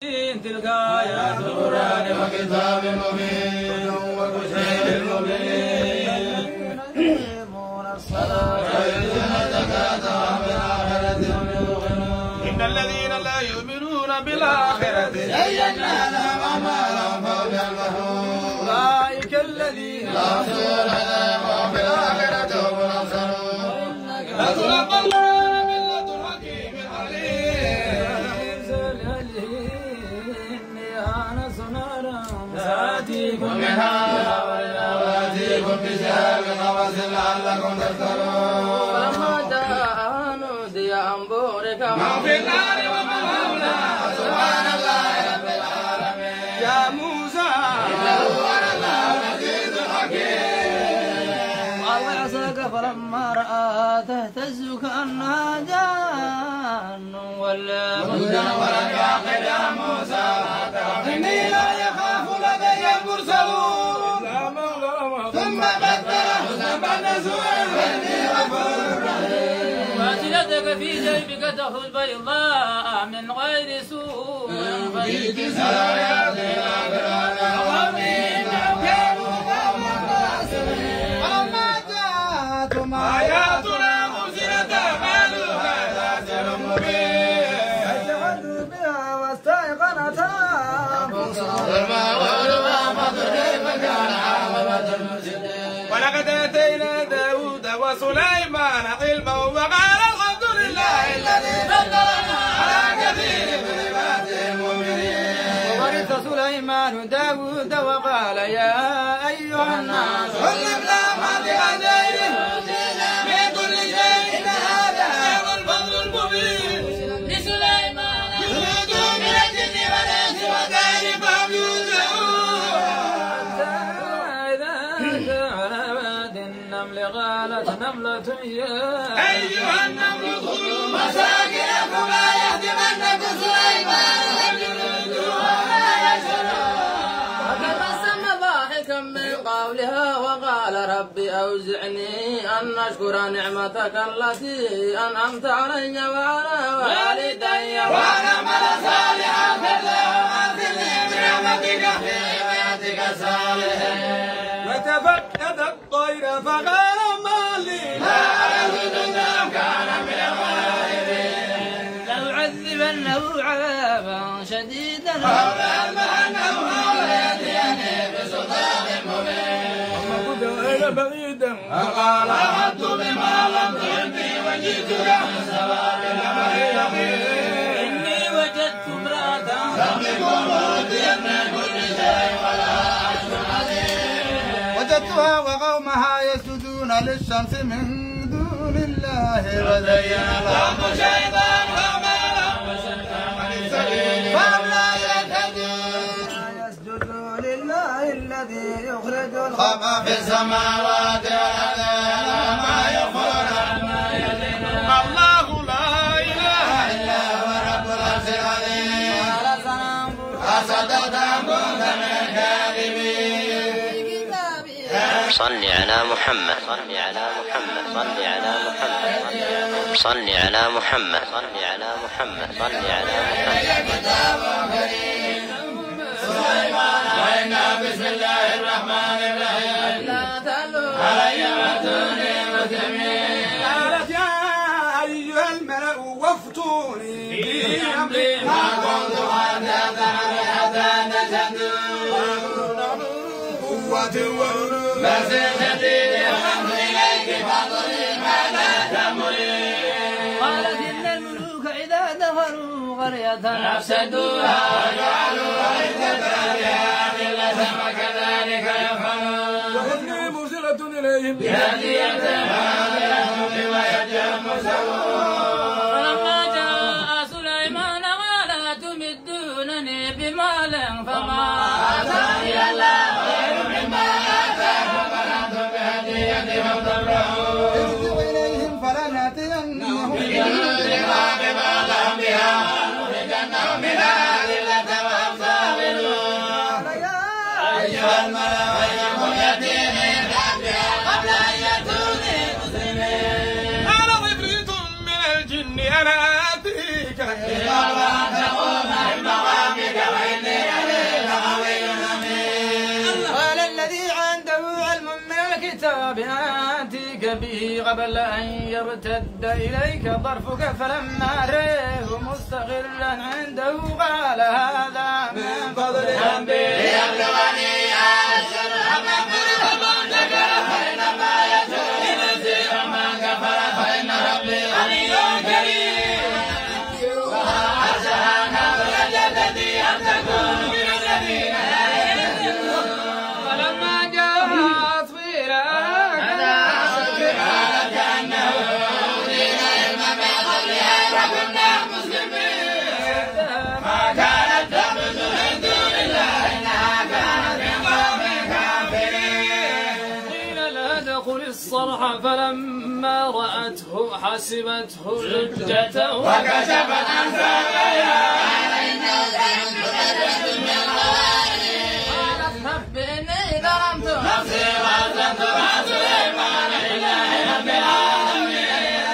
تلك آيات القرآن وكتاب مبين وبشير المؤمنين يقيمون الصلاة ويؤتون الزكاة وبالآخرة هم يوقنون إن الذين لا يؤمنون بالآخرة زينا لهم أعمالهم فهم يعمهون أولئك الذين لا يرجون العذاب وهم بالآخرة هم الأخسرون لتلقى القرآن من لدن حكيم سآتيكم منها وآتيكم بشهاب قبس لعلكم تذكرون فلما جاء نودي أن بورك من في النار ومن حولها سبحان الله رب العالمين يا موسى إنه أنا الله العزيز الحكيم قال عصاك فلما رآها تهتز كأنها جان ولا مدبرا ولم يعقل يا موسى إني لا يخاف لدي المرسلون ثم بدل حسنا بعد سوء فإني غفور رحيم وأسلتك في جيبك تخرج بيضاء من غير سوء في تسع آيات إلى فرعون وقومه إنهم كانوا قوما فاسقين فلما جاءتهم آياتنا مرسلة قالوا هذا سحر مبين فاتخذوا بها واستيقنتها ولقد آتينا داود وسليمان علما وقال الحمد لله الذي فضلنا على كثير من عباده المؤمنين وورث سليمان داود وقال يا أيها الناس علمنا منطق غيره من كل شيء إن هذا هو الفضل المبين لسليمان جنود من الجن والإنس والطير فهم يوزعون إذا على واد النمل قالت نملة يا أيها النمل ادخلوا مساكنكم لا يهدمنكم سليمان وجنوده وما يشعرون وتبسم ضاحكا من قولها وقال رب أوزعني أن أشكر نعمتك التي أنعمت علي وعلى والدي وأن أعمل صالحا وأدخلني برحمتك في عبادك الصالحين وتفقد الطير فقال ما لي لا أعبد أم كان من الغائبين لأعذبنه عذابا شديدا أو لأذبحنه أو ليأتيني بسلطان مبين إلى بعيدا فقال أحط بما لم تحط به وجئتك من سواء الأمر إني وجدت امرأة تملكهم وأوتيت من كل شيء ولها عرش عظيم وجدتها وقومها يسجدون للشمس من دون الله وزين لهم الشيطان أعمالهم وصدهم عن السبيل فهم لا يهتدون يسجدوا لله الذي يخرج الخبأ في السماوات والأرض وما يخفون عما يعلنون الله لا إله إلا هو رب العرش العظيم أصدقت أم كنت من الكاذبين صل على محمد صل على محمد صل على محمد صل على محمد صل على محمد صل على محمد كتاب كريم سليمان وإنا بسم الله الرحمن الرحيم لا تلوا علي وأتوني مسلمين قالت يا أيها الملأ وافتوني في أمري ما كنت حدثا حتى تشهدون قوة وعلو بس شديد الأمر إليك فانظري ما لا تأمرين قالت إن الملوك إذا دخلوا قرية أفسدوها وجعلوا عزة أهلها أذلة وكذلك يفعلون وإني مرسلة إليهم بهدية فآتيهم بوجههم مسوون فلما جاء سليمان قال تمدونني بمال فما آتاني الله خير مما آتاكم فأنتم بهديتهم تفرحون ارجع إليهم فلنأتينهم بجنود بما لهم بها ونخرجنهم منها أذلة وهم صاغرون أيها الملأ أيكم يأتيني بحقها قبل أن يأتوني مسلمين أنا عفريت من الجن أنا آتيك بقربان تقوم من مقامك بآتيك به قبل أن يرتد إليك طرفك فلما ريه مستقرا عنده قال هذا من فضل ربي ليبلغني أجر أما فرض من شكر فإنما يشكر لنفسه ومن كفر فإن ربي غني كريم وعسى نبغى الذي أن تكون من الذين فلما جاء أطفيرا كأنه أوتينا علما من قبلها وكنا مسلمين ما كانت تعبد من دون الله إنها كانت من قوم كافرين قيل لها ادخل الصرح فلما رأته حسبته لجة وكشفت عن ساقيها إني ظلمت نفسي وأسلمت مع سليمان لله رب العالمين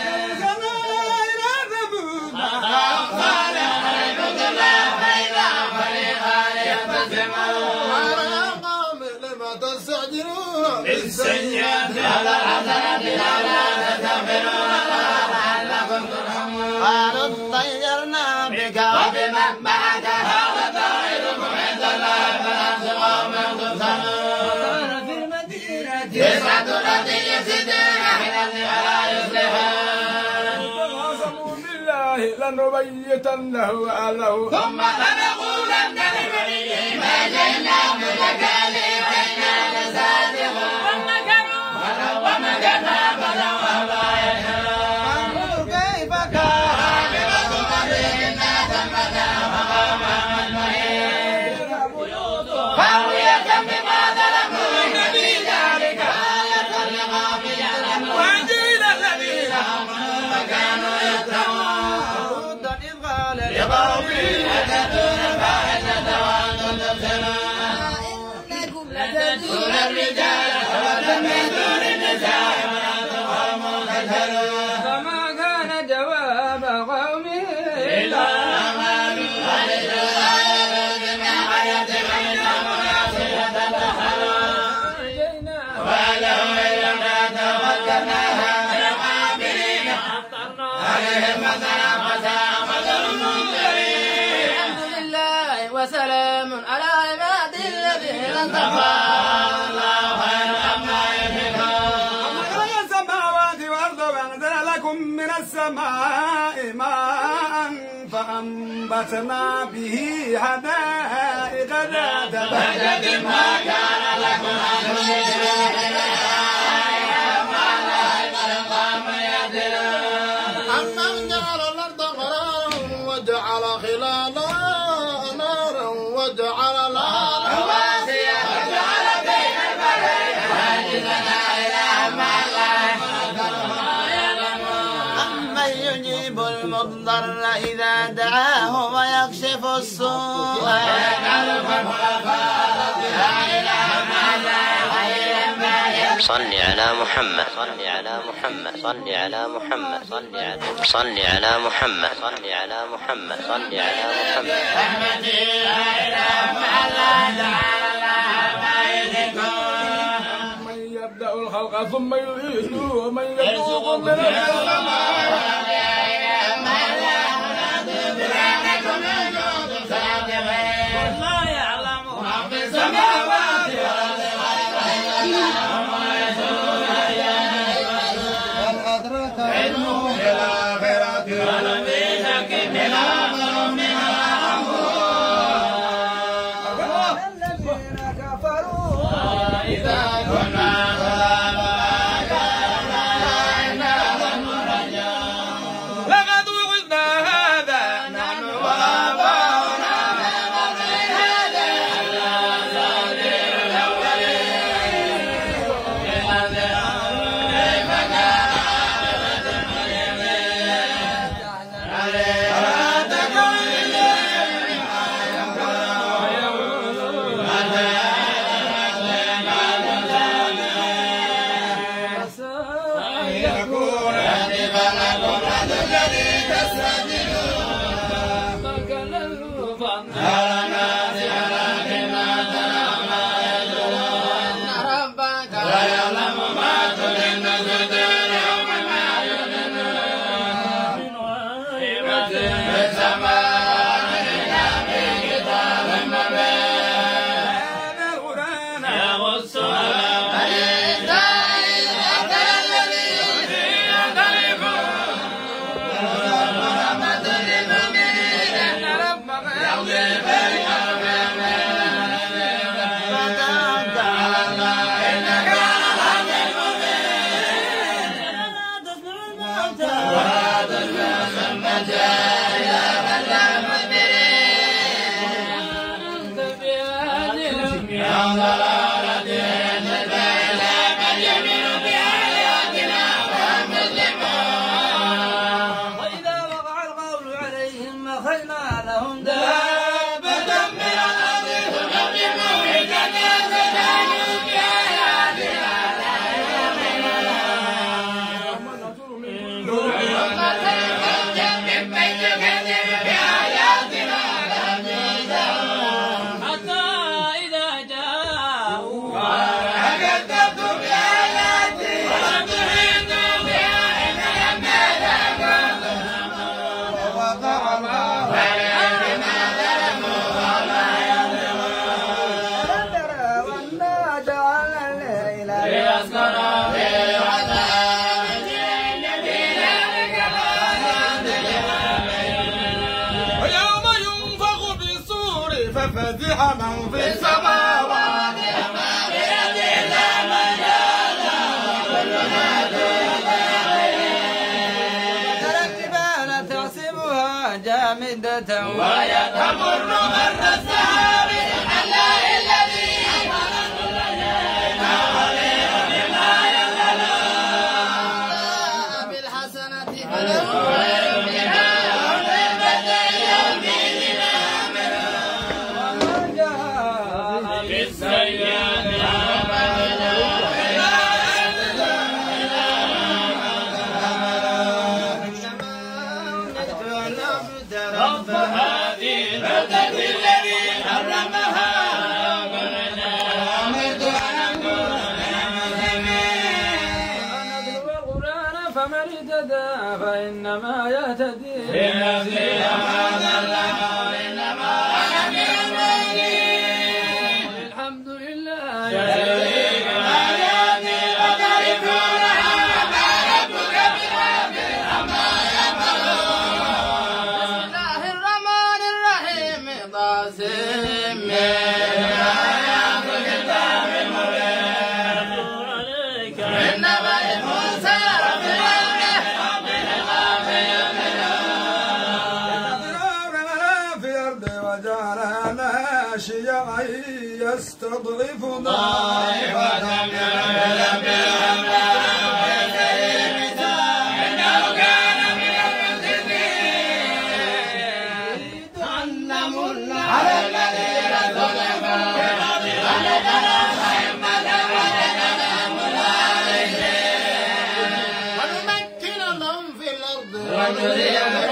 قال عليكم الله فإذا فريقان يختصمون قوم لما تستعجلون بالسيئات على الحسنات لولا تستغفرون الله لعلكم ترحمون قالوا اطيرنا بك وبمن معك هذا طائركم عند الله فلا قوم تبصرون في المدينة تسعة الذين يفسدون في الأرض ولا يصلحون وقسموا بالله لنبيتنه أهله ثم لنقولن لوليه ما جئنا متكالي وإنا لصادقون ومكرنا فسوى الله يشهدون كيف كان عاقبة مكرهم ثمة فقام من مهين خاوية بما ظلموا إن في ذلك آية لقوم يعلمون وجيل الذين آمنوا وكانوا يتقون إذ قال لقومه أتأتون الفاحشة وأنتم تبصرون لتأتون الرجال شهوة من دون النساء وأنتم قوم تجهلون فما كان جواب قومه إلا أن قالوا أليس بما قريتك إنهم يصلون وله إلا امرأته قدرناها من الغابرين عليهم مثلا فساء مثل المنذرين الحمد لله وسلام على عباد الذين اصطفى الله خير عما يشركون خلق السماوات والأرض وأنزل لكم من السماء ماء فأنبتنا به حدائق ذات بهجة ما كان لكم أن تشركوا أمن جعل الأرض قرارا وجعل خلالها نارا وجعل لها رواسي وجعل بين البحرين حاجزا إلى ما لا أمن يجيب المضطر إذا دعاه ويكشف السوء ويجعلكم خلفاء الأرض إله ما لا صل على محمد صل على محمد صل على محمد صل على محمد صل على محمد صل على محمد رحمتي لا إله إلا الله ما يشركون من يبدأ الخلق ثم يعيده ومن يرزقكم من السماء والله يعلم ما في السماوات والأرض علمه في الآخرة ولم يشك بما أمر منها الذين كفروا إذا كنا غلاما كنا ظن رجاء ففتح من في السماوات ترى الجبال تحسبها جامدة وهي تمر مر السحاب الله الذي بالحسنة فله فمن اهتدى فإنما يهتدي لنفسه ومن ضل فإنما الحمد لله يهدي كما يهدي وتعرفونها وما ربك بغافل عما يعملون بسم الله الرحمن الرحيم طاسم يستضعف ضائفة من الأملاك إنه كان من المسلمين يتعنم على الذين ظلموا ونتناهم ونمكن لهم في الأرض ونريهم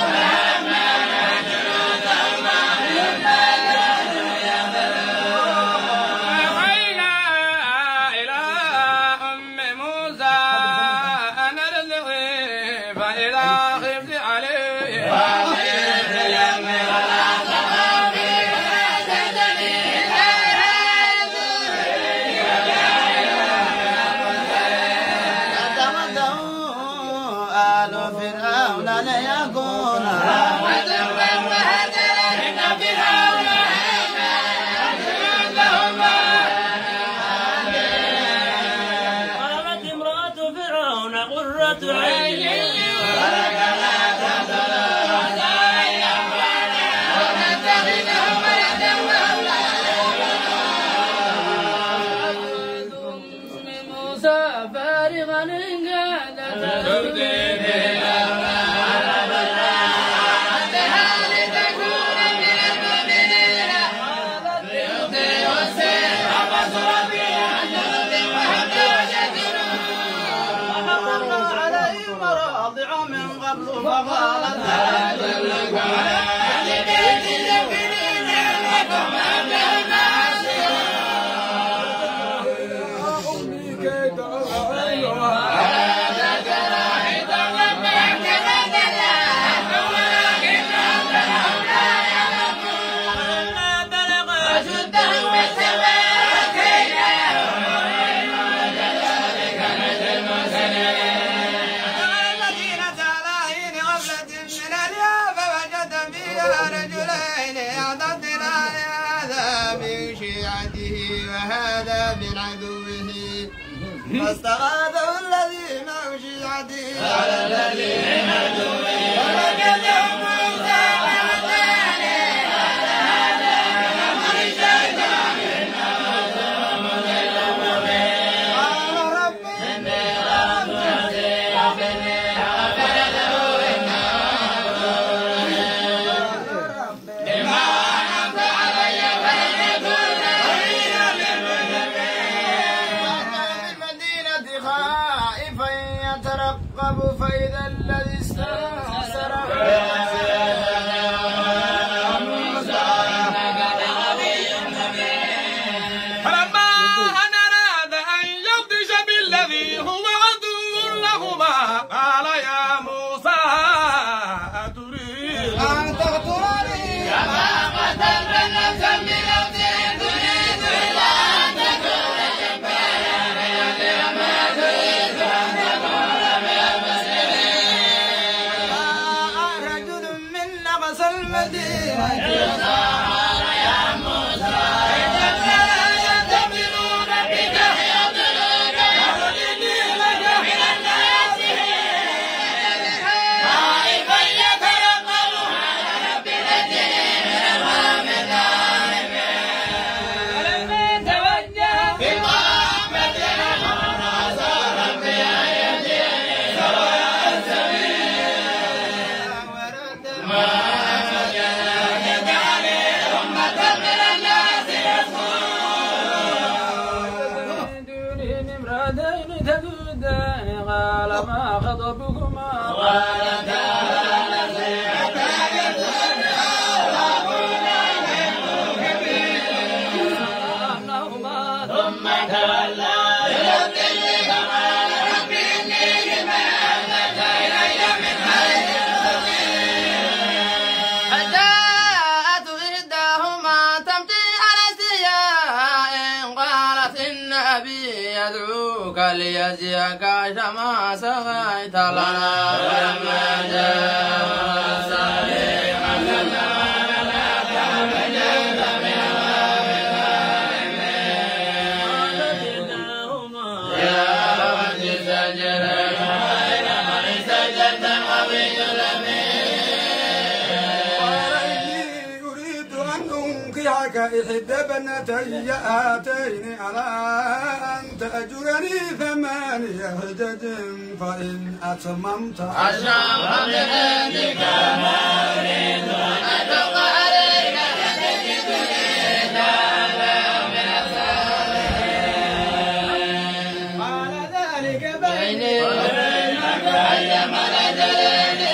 فاستغاثه الذي من شيعته على الذي من عدوه فوجده موسى وهداني على هذا من الشيطان انه عدو مضل مبين قال رب اني ظلمت نفسي واغفر له انه غفور بما انعمت علي فلن يكون ظهيرا للمجرمين خائفا يترقب فإذا الذي استنصره قال ما خطبكما يدعوك ليجزيك كما سقيت لنا ولما جاء صالح إحدى بنتي هاتين على أن تأجرني 8 حجج فإن أتممت 10 فبعندك ما أريد أن أشق عليك فتجدني من الصالحين قال ذلك بيني وبينك أيما الأجلين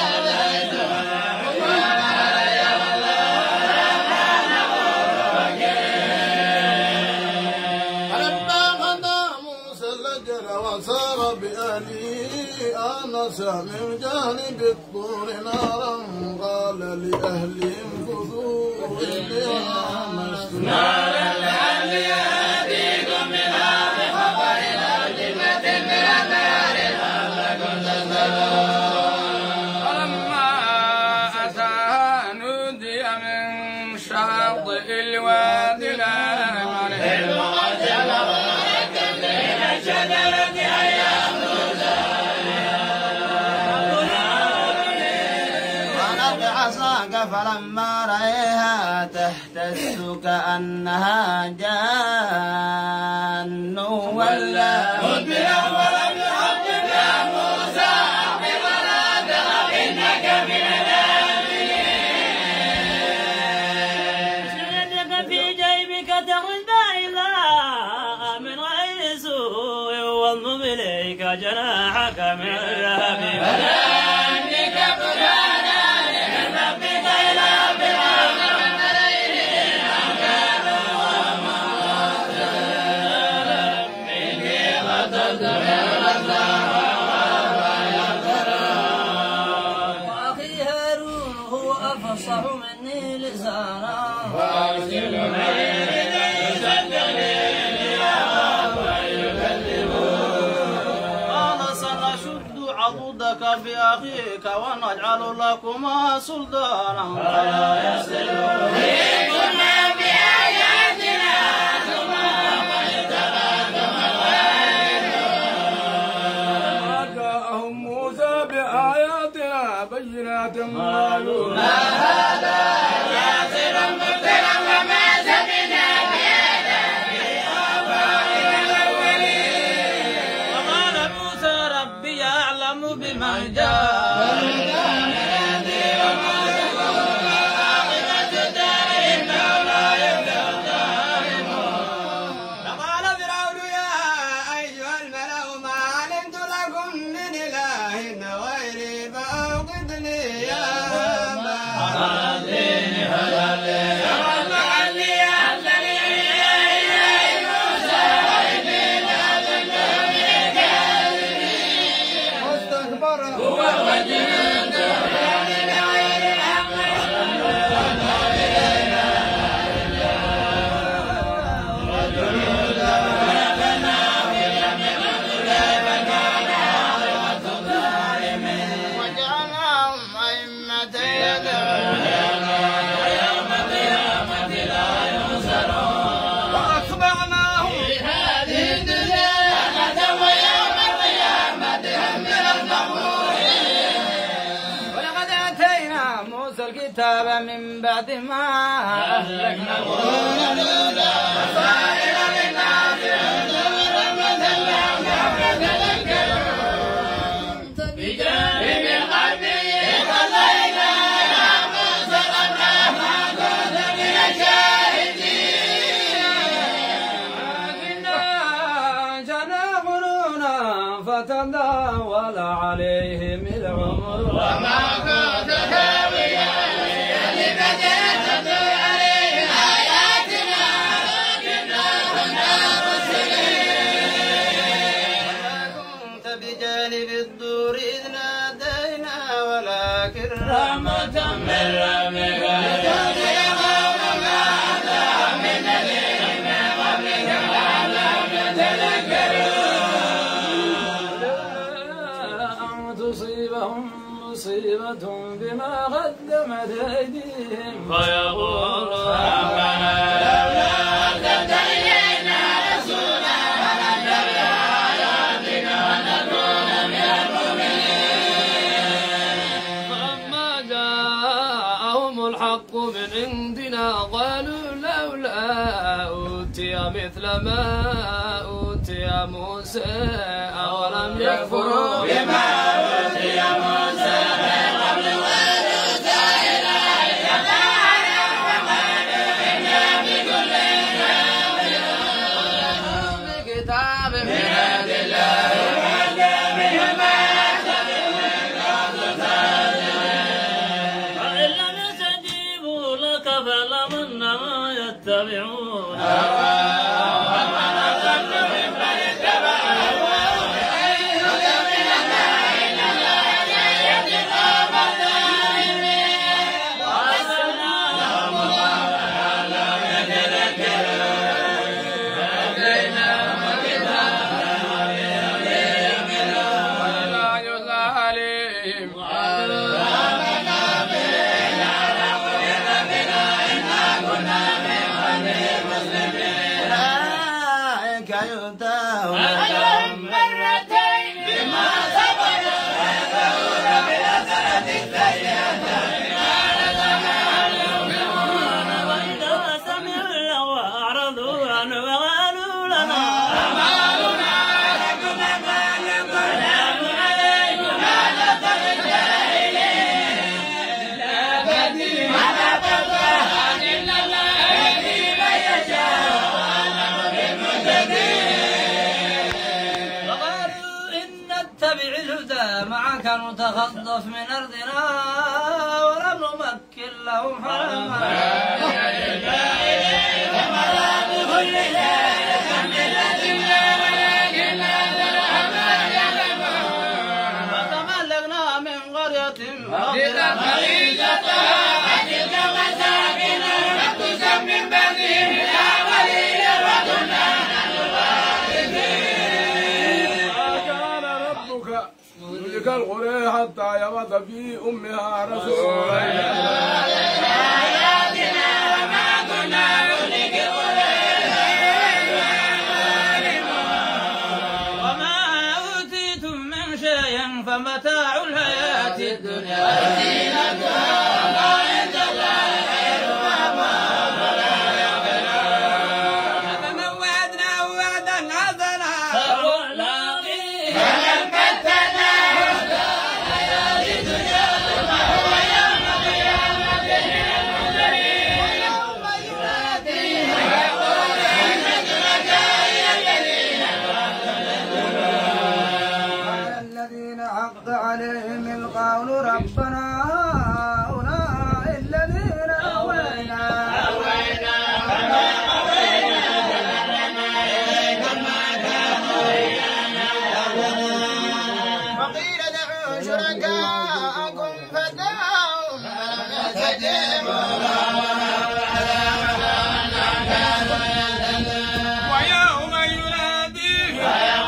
وسار بأهله آنس من جانب الطور نارا قال لأهلهم خذوا إني آنست نارا لعلي آتيكم منها بخبر أو جنة من النار لعلكم تسألون فلما أتاها نودي من شاطئ الوادي الأيمن فلما رأيها تهتز كأنها جان ولا مدبرا ولم يعقب يا موسى أقم ولا تخف إنك من الآمنين يدك في جيبك تخرج بيضاء من غير سوء واضم إليك جناحك من الذهب وأخي هارون هو أفصح مني لسانا قال سنشد عضدك بأخيك ونجعل لكما سلطانا فلا يصلون بينات قالوا ما هذا ياسر مبتلى وما سمعنا بهذا في آبائنا الأولين وقال موسى ربي أعلم بمن جاء الكتاب من بعد ما أهلكنا القرون الأولى بصائر للناس ورحمة لعلهم يتذكرون بجانب القلب قضينا يا موسى قد ما كنت من الشاهدين لكننا جنى قرونا فتداول بجانب الدور إذ نادينا ولكن رحمة من ربك أن تصيبهم مصيبة بما قدمت أيديهم فيقولوا ربنا الحق من عندنا قالوا لولا أوتي مثل ما أوتي موسى أولم يكفروا بما أوتي موسى من قبل ونوتى إلى بكتاب من عند الله فلما يتبعون معك نتخطف من أرضنا ولم نمكن لهم حرما فتملكنا من قرية من بعدهم تلك القرى حتى يمض في أمها رسولا آياتنا وما كنا مهلك وما أوتيتم من شيء فمتاع الحياة الدنيا وزينتها وما عند الله خير وأبقى أفمن وعدناه وعدا حسنا فهو لاقيه عليهم القول ربنا هؤلاء الذين أوينا وقيل ادعوا شركاءكم فدعوهم فلم يستجيبوا ويوم يناديهم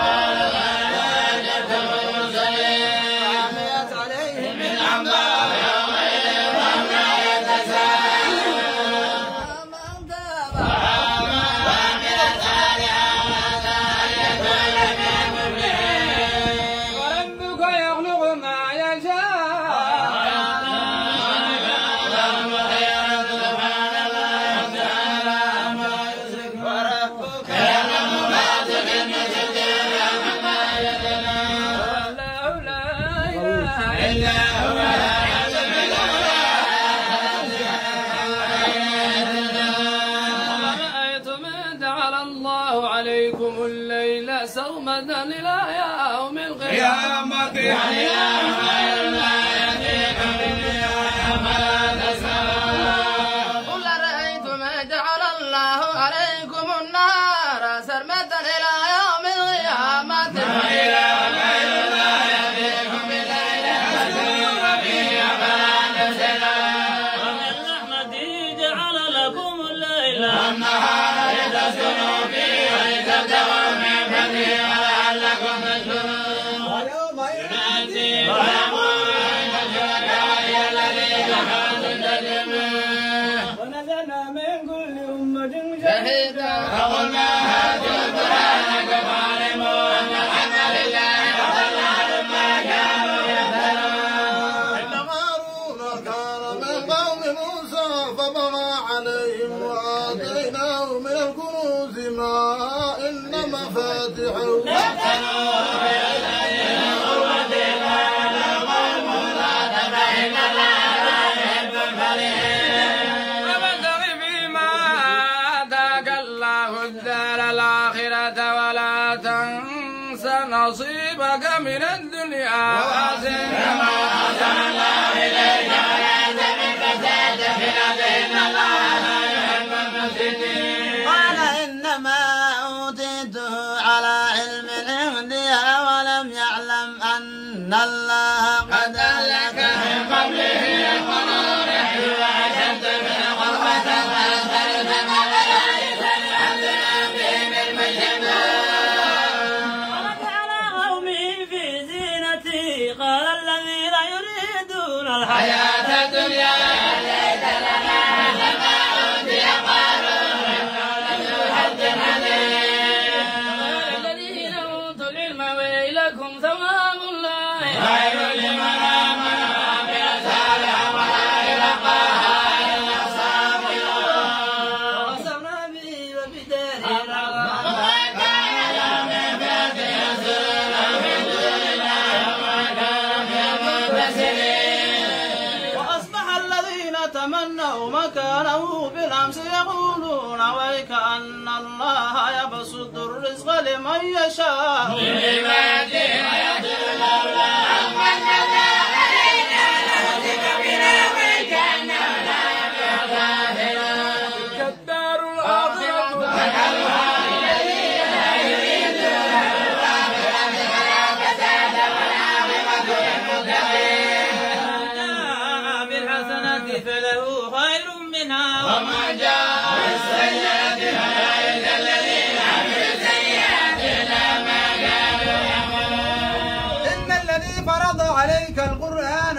عليكم الليل سرمدا إلى يوم القيامة الله عليكم النار سرمدا إلى يوم القيامة ومن رحمته جعل لكم الليل والنهار لتسكنوا فيه ولتبتغوا من فضله ولعلكم تشكرون ويوم ينادي ويقول أين شركائي الذين كنتم تزعمون ونزلنا من كل أمة شهيدا فقلنا هاتوا برهانكم فاعلموا أن الحق لله وضل عنهم ما كانوا يفترون. إن هارون كان من قوم موسى فبغى عليهم وآتيناه من الكنوز ما إن مفاتحه وابتغ فيما آتاك الله الدار الآخرة ولا تنس نصيبك من الدنيا وأحسن كما أحسن الله إليك ولا تبغ الفساد في الأرض إن الله لا يحب المفسدين. قال إنما أوتيته على علم عندي ولم يعلم أن الله قد أهلك من قبله القرون وأشد من قوة وأكثر سمعا ولا يسمع بهم المجنون. ورجع قومه في زينته قال الذين يريدون الحياة الدنيا ليس لنا مثل ما أوتي قارون ذو حظ عظيم. الذين أوتوا العلم ويلكم ثواب الله خير لمن آمن وعمل صالحا ولا يلقاها إلا الصابرون. ووصفنا به وبداره وما كان لهم من فئة ينصرونه من دون الله وما كانوا منتصرين. وأصبح الذين تمنوا مكانه بالأمس يقولون ويك أن الله يبسط الرزق لمن يشاء من عباده ويقدر لولا أمن الله علينا لنسك بنا وكأنه لا يفلح الكافرون. تلك الدار الآخرة نجعلها للذين لا يريدون الآخرة ولا فساد والعاقبة للمتقين. جاء بالحسنة فله خير منها وما جاء بالسيئة فلا يجزى الذين عملوا السيئات إلا ما كانوا يعملون. إن الذي فرض عليك القرآن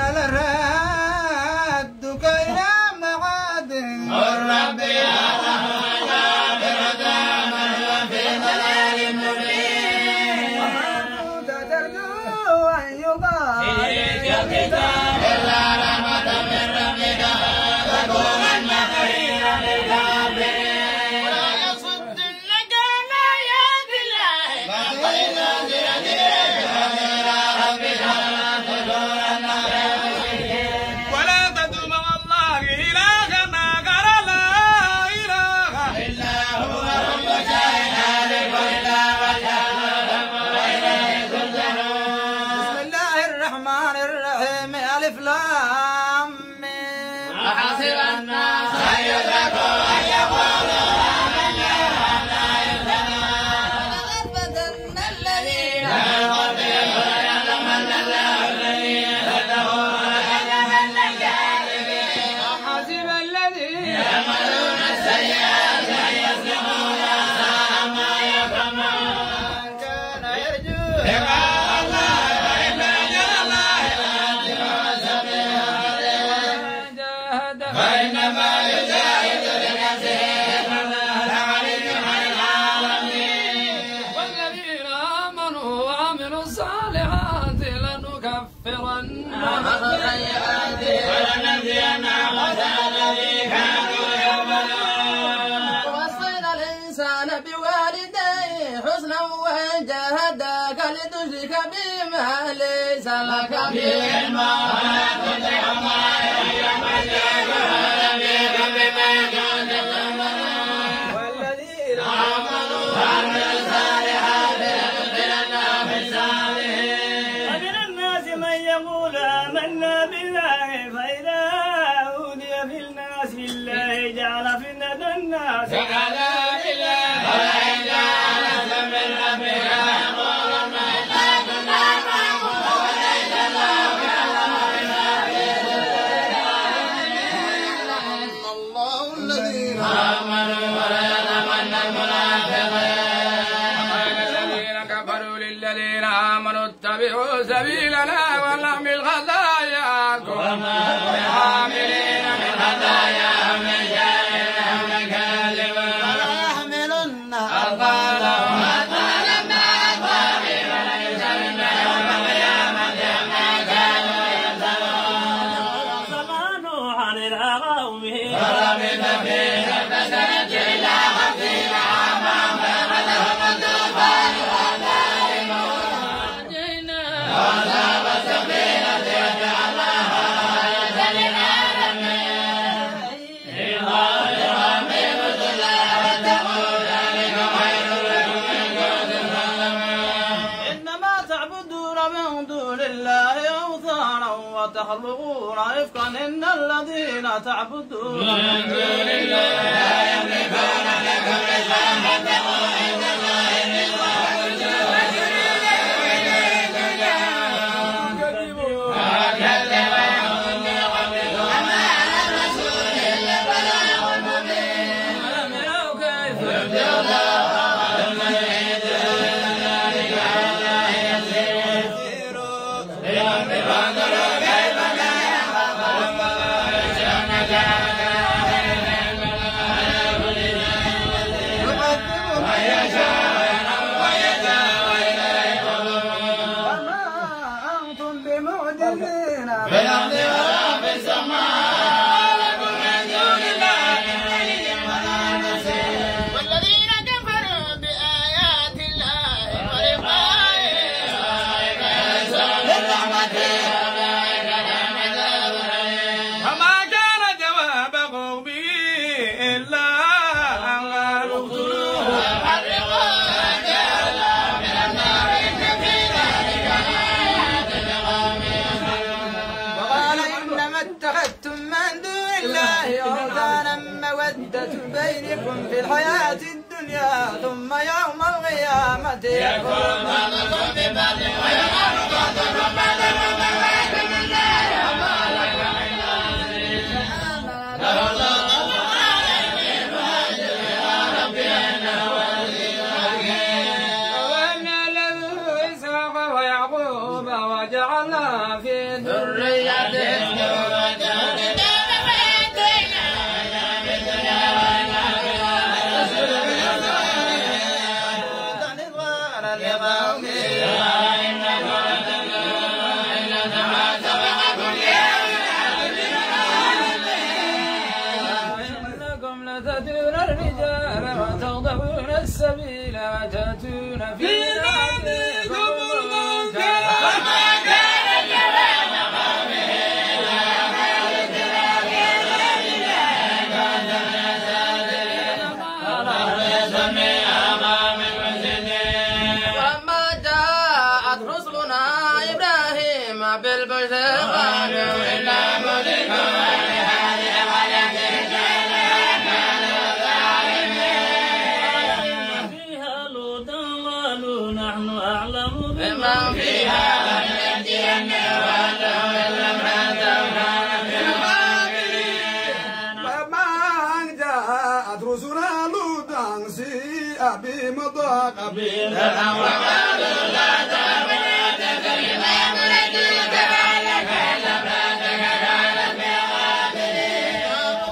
لرادك إلى معاد قل ربي أعلم من غافرة من هو في ضلال مبين. وما كنت ترجو أن يقال إليك الكتاب إلا رحمة من ربك فتكونن خيرا للكافرين. ولا يصدنك عن آيات الله فإن نزلت إليك إلى ربك ولا تكونن من المشركين. ولا تدع مع الله إلها آخر لا إله إلا هو رب الشيطان إلا وجهه وإليه ترجعون. بسم الله الرحمن الرحيم ألف لام ميم وحسب الناس أن يتركوا أن يقولوا آمنا وهم لا يفتنون. ولقد فتنا الذين من قبلهم وليعلمن الله الذين صدقوا وليعلمن الكاذبين. وحسب الذين يعملون السيئات أن يسبقونا ساء ما يفهمون. من كان يرجو لقاء الله فإن أجل الله لآت وسبيل فإنما يجاهد لنفسه إن الله لغني عن العالمين. والذين آمنوا وعملوا الصالحات لنكفرن عنهم سيئاتهم ولنجزينهم أحسن الذي كانوا يعملون. ووصينا الإنسان بوالديه حسنا وإن جاهداك لتشرك بما ليس لك به علم ولا تطعهما والذين آمنوا وعملوا الصالحات لندخلنهم في الصالحين. ومن الناس من يقول آمنا بالله فإذا أوذي في الناس بالله جعل فتنة الناس واجعل سبيلنا ونحمل خطاياكم عاملين من خطايا من جاهل مكاذب ولا يحملن أطفال تخلقون رفقا إن الذين تعبدون من دون الله لا يملكون لكم رزقا فاتقوا عند الله بينكم في الحياة الدنيا ثم يوم القيامة يكون بعضكم ببعض وينال بعضكم بعضا وبعضكم الله وما لكم له الله وأن له إسحاق ويعقوب وجعلنا في ذريته السبيل وتأتون في ناديكم المنكر وما كان جواب قومه ولما جاءت رسلنا إبراهيم بالبشرى قالوا إنا مدركون بما فيها لنجزينه وأنه لما وما جاءت رسلنا لوطا سيء بمضاق بها وقالوا لا تأمنوا كلمة يملك كذلك لباتك كانت بغافلين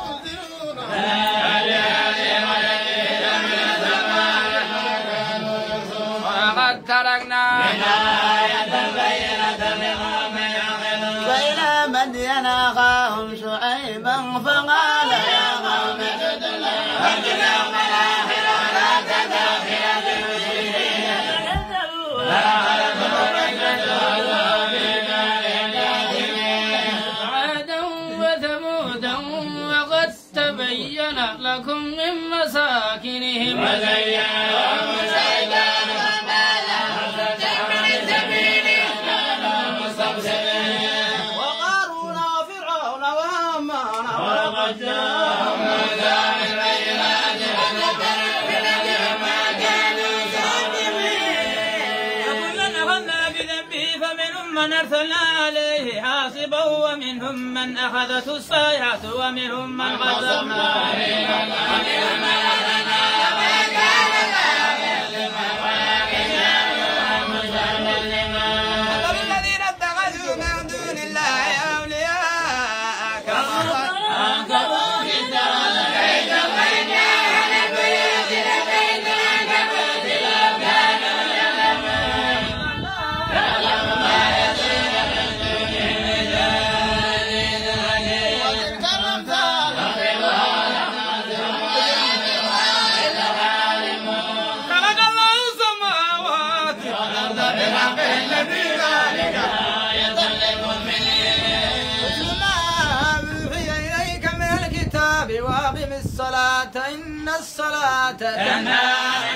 وقد تركنا وإلى مدين أخاهم شعيبا فقال يا قوم اعبدوا الله واليوم الآخر ولا تدعوا في المشركين عادا وثمودا وقد تبين لكم من مساكنهم وزينهم الشيطان وقارون وفرعون وهامان ولقد جاءهم موسى بالبينات فنبذوا ما كانوا صادقين وكلا أخذنا بذنبه فمنهم من أرسلنا عليه حاصبا ومنهم من أخذته الصيحة ومنهم من خسفنا عليه ومنهم من أخذنا وما كان الله يظلمهم ولكن كانوا أنفسهم يظلمون لا تتنى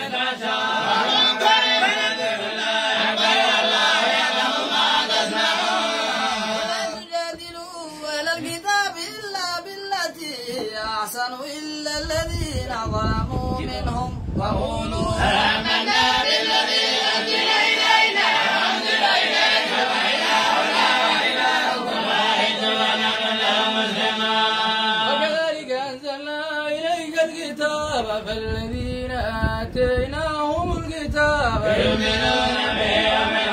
أحسن إلا الذين ظلموا منهم وقولوا آمنا بالذي أنزل إلينا وأنزل إليك وإلهنا وإلهكم واحد ونحن له مسلمون وكذلك أنزلنا إليك الكتاب فالذين آتيناهم الكتاب يؤمنون به ومن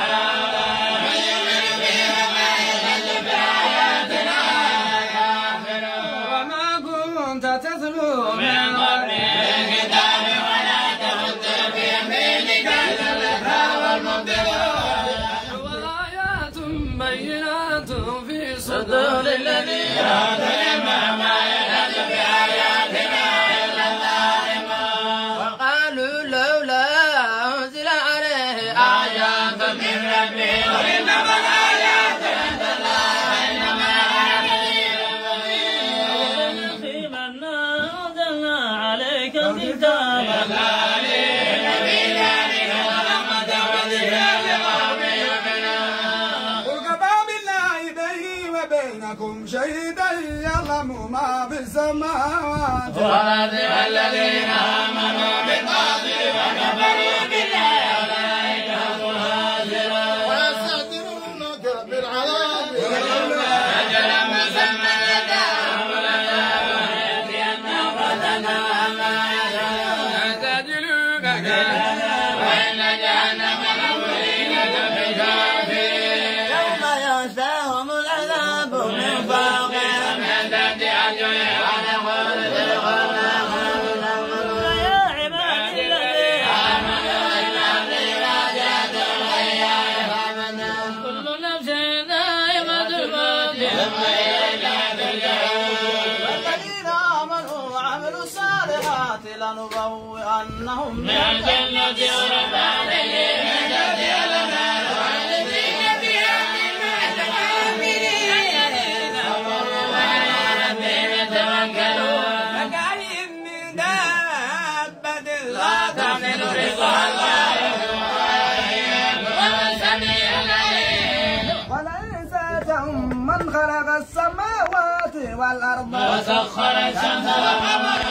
تتلو من قبله الكتاب ولا تخط بيمينك إلا والمبطلون وآيات بينات في صدور الذين أوتوا العلم ما يلهث بآياتنا إلا الظالمون وقالوا لولا أنزل عليه آيات من ربه وإنما الآيات عند الله إنما الكتاب وكفى بالله بيني وبينكم شهيدا يعلم ما في السماوات والأرض والذين آمنوا بالباطل وكفروا بالله أولئك هم الخاسرون ويستأذنونك بالعذاب أجلا مسمى لديهم والعذاب يأتينهم غدا وإن جهنم لمحيطة بالكافرين يوم يغشاهم العذاب من فوقهم من تحت أرجلهم ونقول ذوقوا ما كنتم يا عبادي الذين آمنوا إن أمري راجعتم إياي فآمنوا كل نفس ذائقة الموت ثم إلينا ترجعون والذين آمنوا وعملوا الصالحات لنبوئنهم من الجنة غرفا تجري من تحتها الأنهار خالدين فيها بما آمنين الذين صبروا وعلى ربهم يتوكلون وكأين من دابة لا تحمل رزقها الله وهو السميع العليم وليس من خلق السماوات والأرض وسخر الشمس والقمر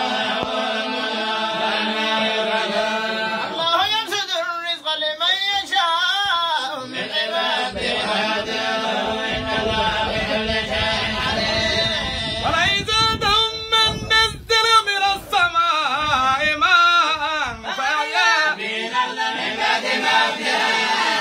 الله يبسط الرزق لمن يشاء من عباده ويقدر إن الله بكل شيء عليم وليس من نزل من السماء ماء فأحيا به الأرض من بعد موتها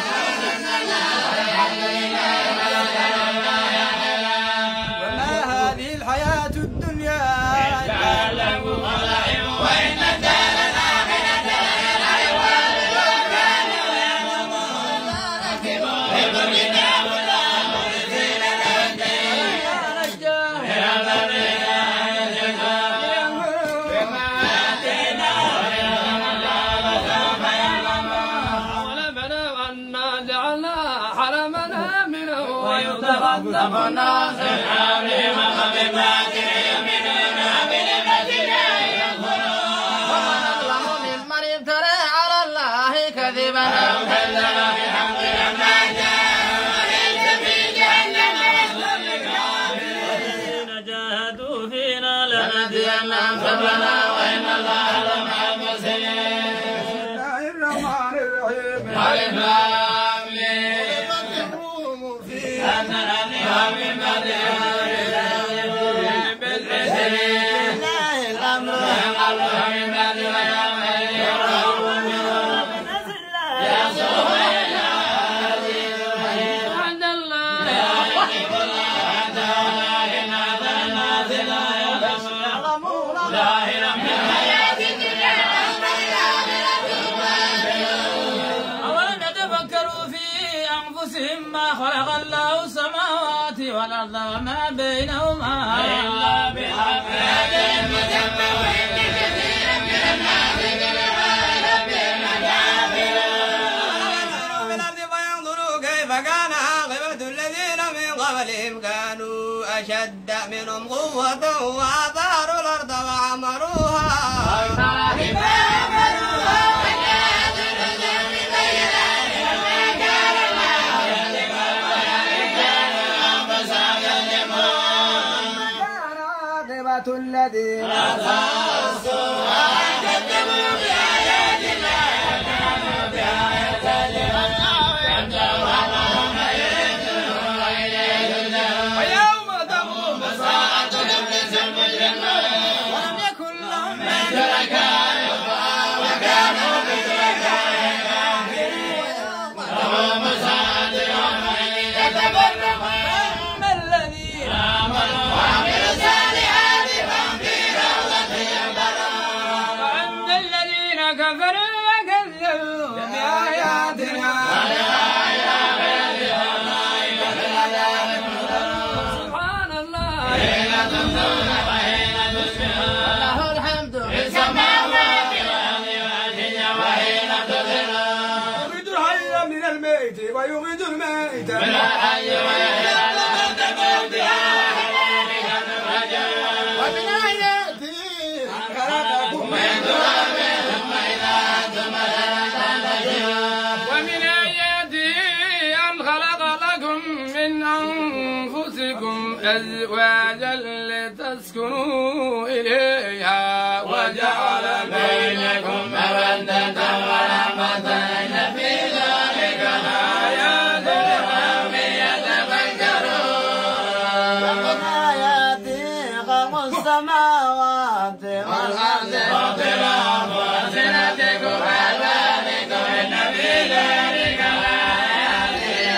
وما هذه الحياة الدنيا إلا لهو ولعب وإن الدار الآخرة لهي الحيوان لو كانوا يعلمون لكل كتاب الله مخلصين له الدين يا الذين آمنوا بما آتيناهم الله فسوف يعلمون ولبلغ أنا جعلنا حرمنا منه ويتخطف الناس من حولهم وبالباطل يؤمنون وبالمسجد يكفرون ومن أظلم ممن افترى على الله كذبا أو كذب بالحق لما جاءه أليس في جهنم مثوى للكافرين الذين جاهدوا فينا لنهدينهم سبلنا وإن الله لمع المحسنين بسم الله الرحمن الرحيم ألف لام ميم أن الأنعام من بالعسر الأمر من قبل من بعد ويوم يرون يصوم إلى عند الله يحب الله تعالى إن هذا الناس لا يعلمون ظاهرا من الحياة الدنيا أولم يتفكروا في أنفسهم ما خلق الله السماوات والأرض وما بينهما إلا بالحق أجل مسمى وإن كثيرا من الناس بلقاء ربهم كافرون بالأرض فينظروا كيف كان عاقبة الذين من قبلهم كانوا أشد منهم قوة وأثاروا الأرض وعمروها الذين كذبوا بآيات الله وكانوا بآيات ويوم تقوم الساعة يبلس المجرمون ولم يكن لهم من شركاء وكانوا بشركائهم كافرين تقوم الساعة يومئذ يتفرقون أما الذين آمنوا وعملوا الصالحات فهم في روضة يحبرون وأما الذين كفروا وكذبوا بآياتنا سبحان الله حين تمسون وحين تصبحون له الحمد في السماوات والأرض والدنيا وحين تظهرون يخرج الحي من الميت ويخرج الميت من الحي ويتقدم بآياتك تخرجون ومن آياته أن خلقكم من تراب ثم إذا أنتم تنتشرون ومن آياته أن خلق لكم من أنفسكم أزواجا لتسكنوا إليها وجعل بينكم مودة ورحمة إن في ذلك لآيات لقوم يتفكرون ومن آياته خلق السماوات والأرض واختلاف ألسنتكم وألوانكم إن في ذلك لآيات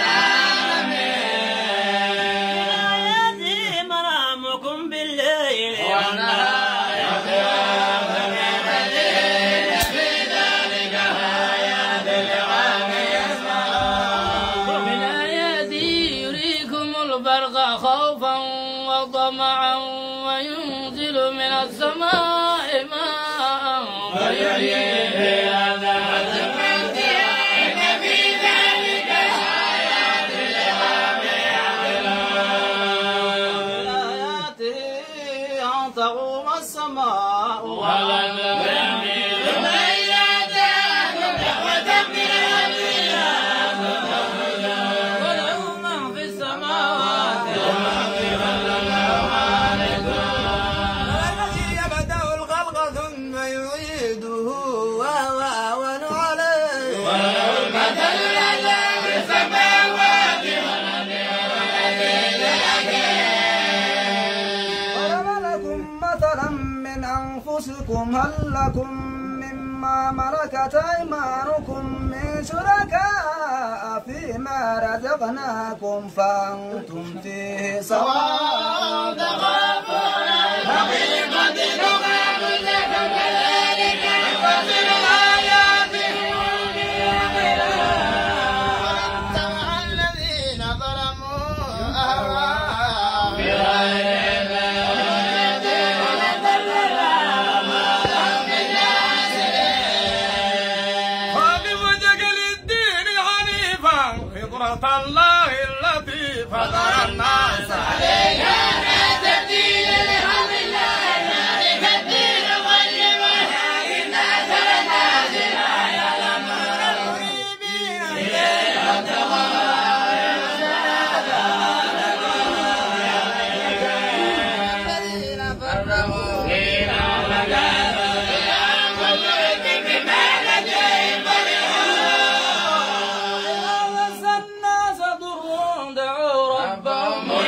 للعالمين منامكم بالليل والنهار واختلاف الليل في ذلك لآيات لقوم يسمعون ومن آياته يريكم البرق خوفا وطمعا وينزل من السماء ماء فيحيي به الأرض بعد إن في ذلك لآيات لقوم يعقلون من آياته أن تقوم السماء والأرض بأمره ثم إذا جاءكم دعوة من الأرض وله من في السماوات ومن في الأرض الذي يبدأ الخلق ثم يعيده وهو أهون عليه وله المثل الأعلى في السماوات والأرض والعزيز الحكيم ضرب لكم مثلا من أنفسكم هل لكم مما ملكت أيمانكم من شركاء فيما رزقناكم فأنتم فيه سواء تخافون حقيقتكم أنفسكم كذلك نفصل الآيات لقوم يعقلون تبع الذين ظلموا أهواءهم بغير فطرة الله التي فطر الناس عليها لا تبديل لحكم الله ذلك الدين قيما إن أكثر الناس لا يعلمون منيبين إليه واتقوا الذين فرقوا دينهم وكانوا بأنفسهم بما لديهم فرحون الناس ضر دعوا ربهم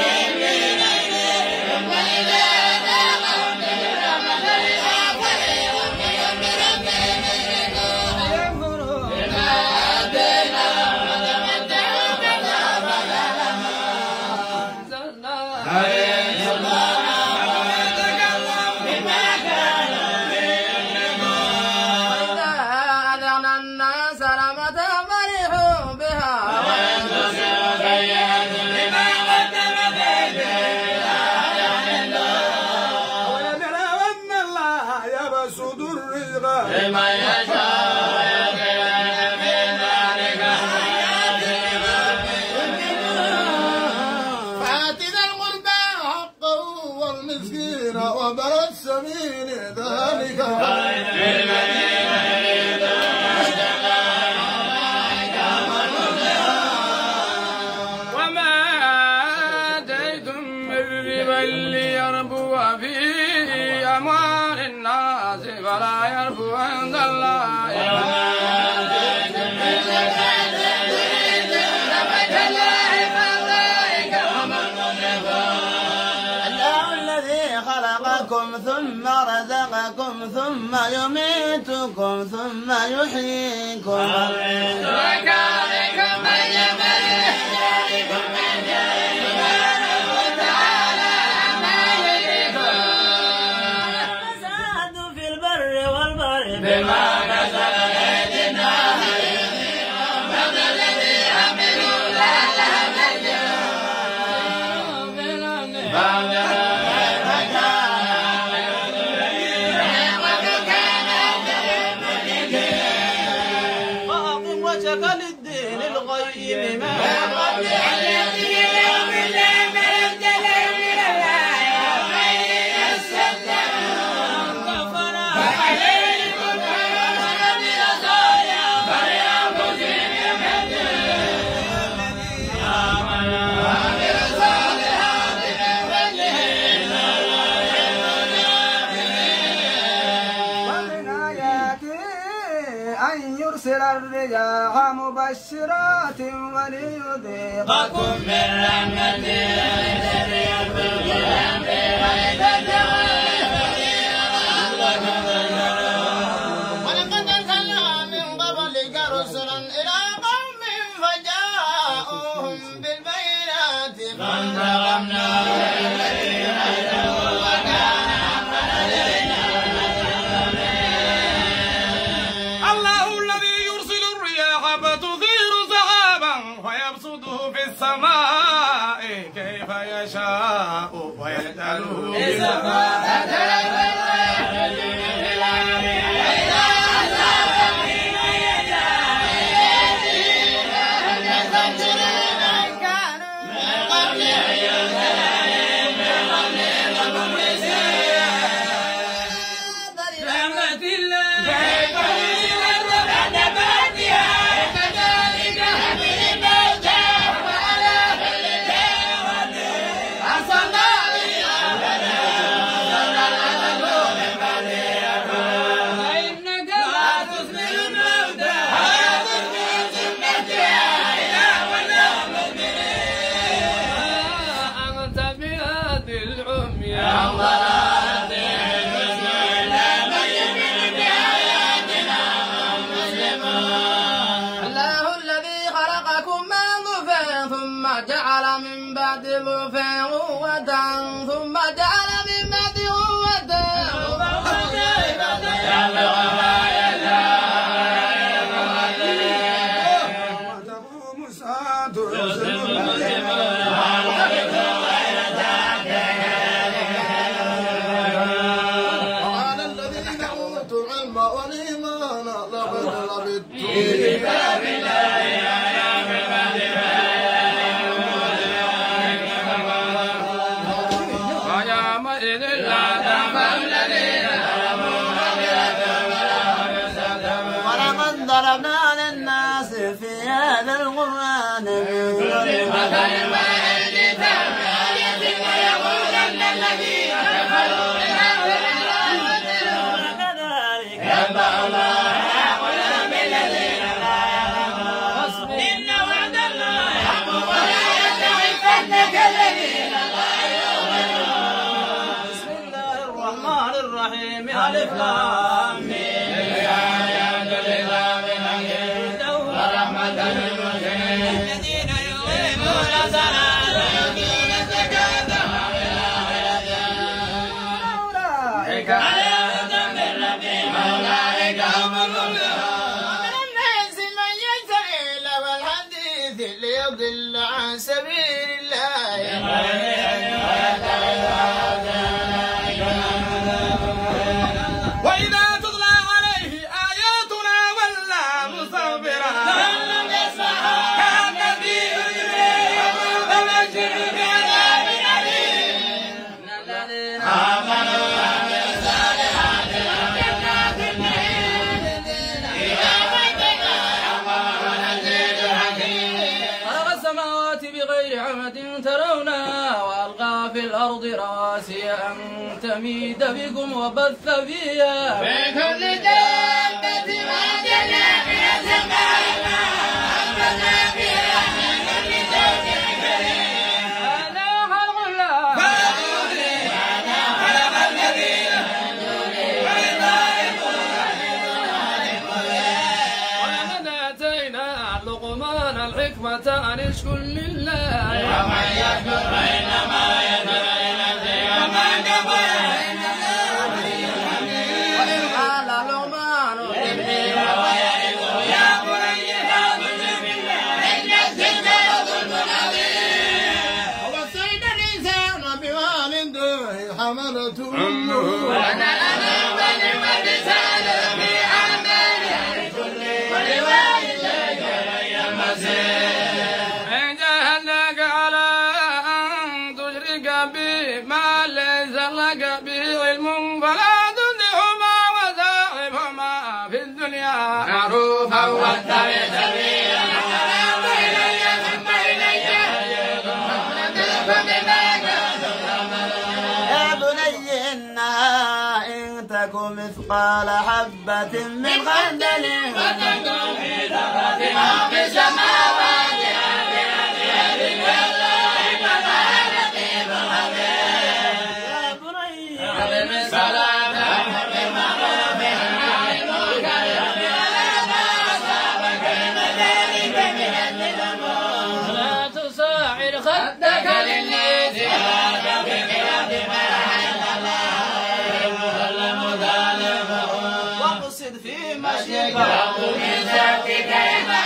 ثم يميتكم ثم يحييكم وكذلك من يملك ذلكم من شيء سبحانه وتعالى عما يشركون. فساد في البر والبحر بما كسبت أيدي الناس ليذيقهم الذي عملوا لعلهم يرجعون. فأقم وجهك للدين القيم ما قبل أن يأتي يوم لا مرد له من الله ومن يستبدلهم كفنا فعليكم كما بأصايا فليأخذهم يمدهم آمنا وعمل الصالحات من فضله ومن آياته أن يرسل الرياح مبشرات وليذيقكم من رحمته ويسري الفلك بأمره ولقد أرسلنا من قبلك رسلا إلى قوم فجاءوهم بالبينات فانتقمنا للذين أجرموا وكان حقا علينا الله الذي يرسل الرياح فتثير سحابا فيبسطه في السماء كيف يشاء ويجعله في رحمة الله فإنك لا تسمع الموتى أنت بهذه العمي الله الذي خلقكم من ضفاء ثم جعل من بعد ضفاء قوة ثم جعل من بعد قوة وتقوم الساعة وعلى الذين أوتوا العلم والإيمان لقد لبثتم ويومئذ لا تنفع الذين ولقد ضربنا للناس في هذا القرآن من كل مثل إن وعد الله بسم الله الرحمن الرحيم ألف لام الذين يقيمون الصلاة ويؤتون الزكاة أولئك آيات من ربهم أولئك هم المفلحون. ومن الناس من يشتري لهو الحديث ليضل عن سبيل الله وإذا تتلى عليه آياتنا ولى مستكبرا كأن لم يسمعها كالذي يجري فبشر بعذاب أليم. الذين آمنوا وعملوا الصالحات لهم جنات النعيم خلق السماوات بغير عمد ترونها وألقى في الأرض رواسي أن تميد بكم وبث فيها من كل دابة وأنزلنا من السماء ماء أنبتنا فيها من كل زوج كريم. هذا خلق الله فأعبدوني هذا خلق الذين من دونه الحكمة أن اشكر لله ومن يشكر فإنما يشكر لنفسه ومن كفر فإن الله غني حميد وإذ قال لقمان لابنه وهو يعظه يا بني لا تشرك بالله إن الشرك لظلم عظيم ووصينا الإنسان بوالده حملته أمه وأنا أنام والرسالة في أعمالها لكل ولوالديك إلي المصير إن جاهداك على أن تشرك بي ما ليس لك به علم فلا تطعهما وصاحبهما في الدنيا معروفا واتبع سبيل من أناب إلي ثم إلي يا بني إنها إن تك مثقال حبة من خردل وتكن في ذرة أو في السماوات أو في الأرض يأتي بالله كما لطيف خبير يا بني أقم الصلاة وأمر بالمعروف وانهى عن المنكر واصبر أصابك بذلك من الذنوب لا تصاعد خدك خدك للناس ولا تبغ الأرض فرحا الله المظالم واقصد في مشيك وقل من ذاتك إما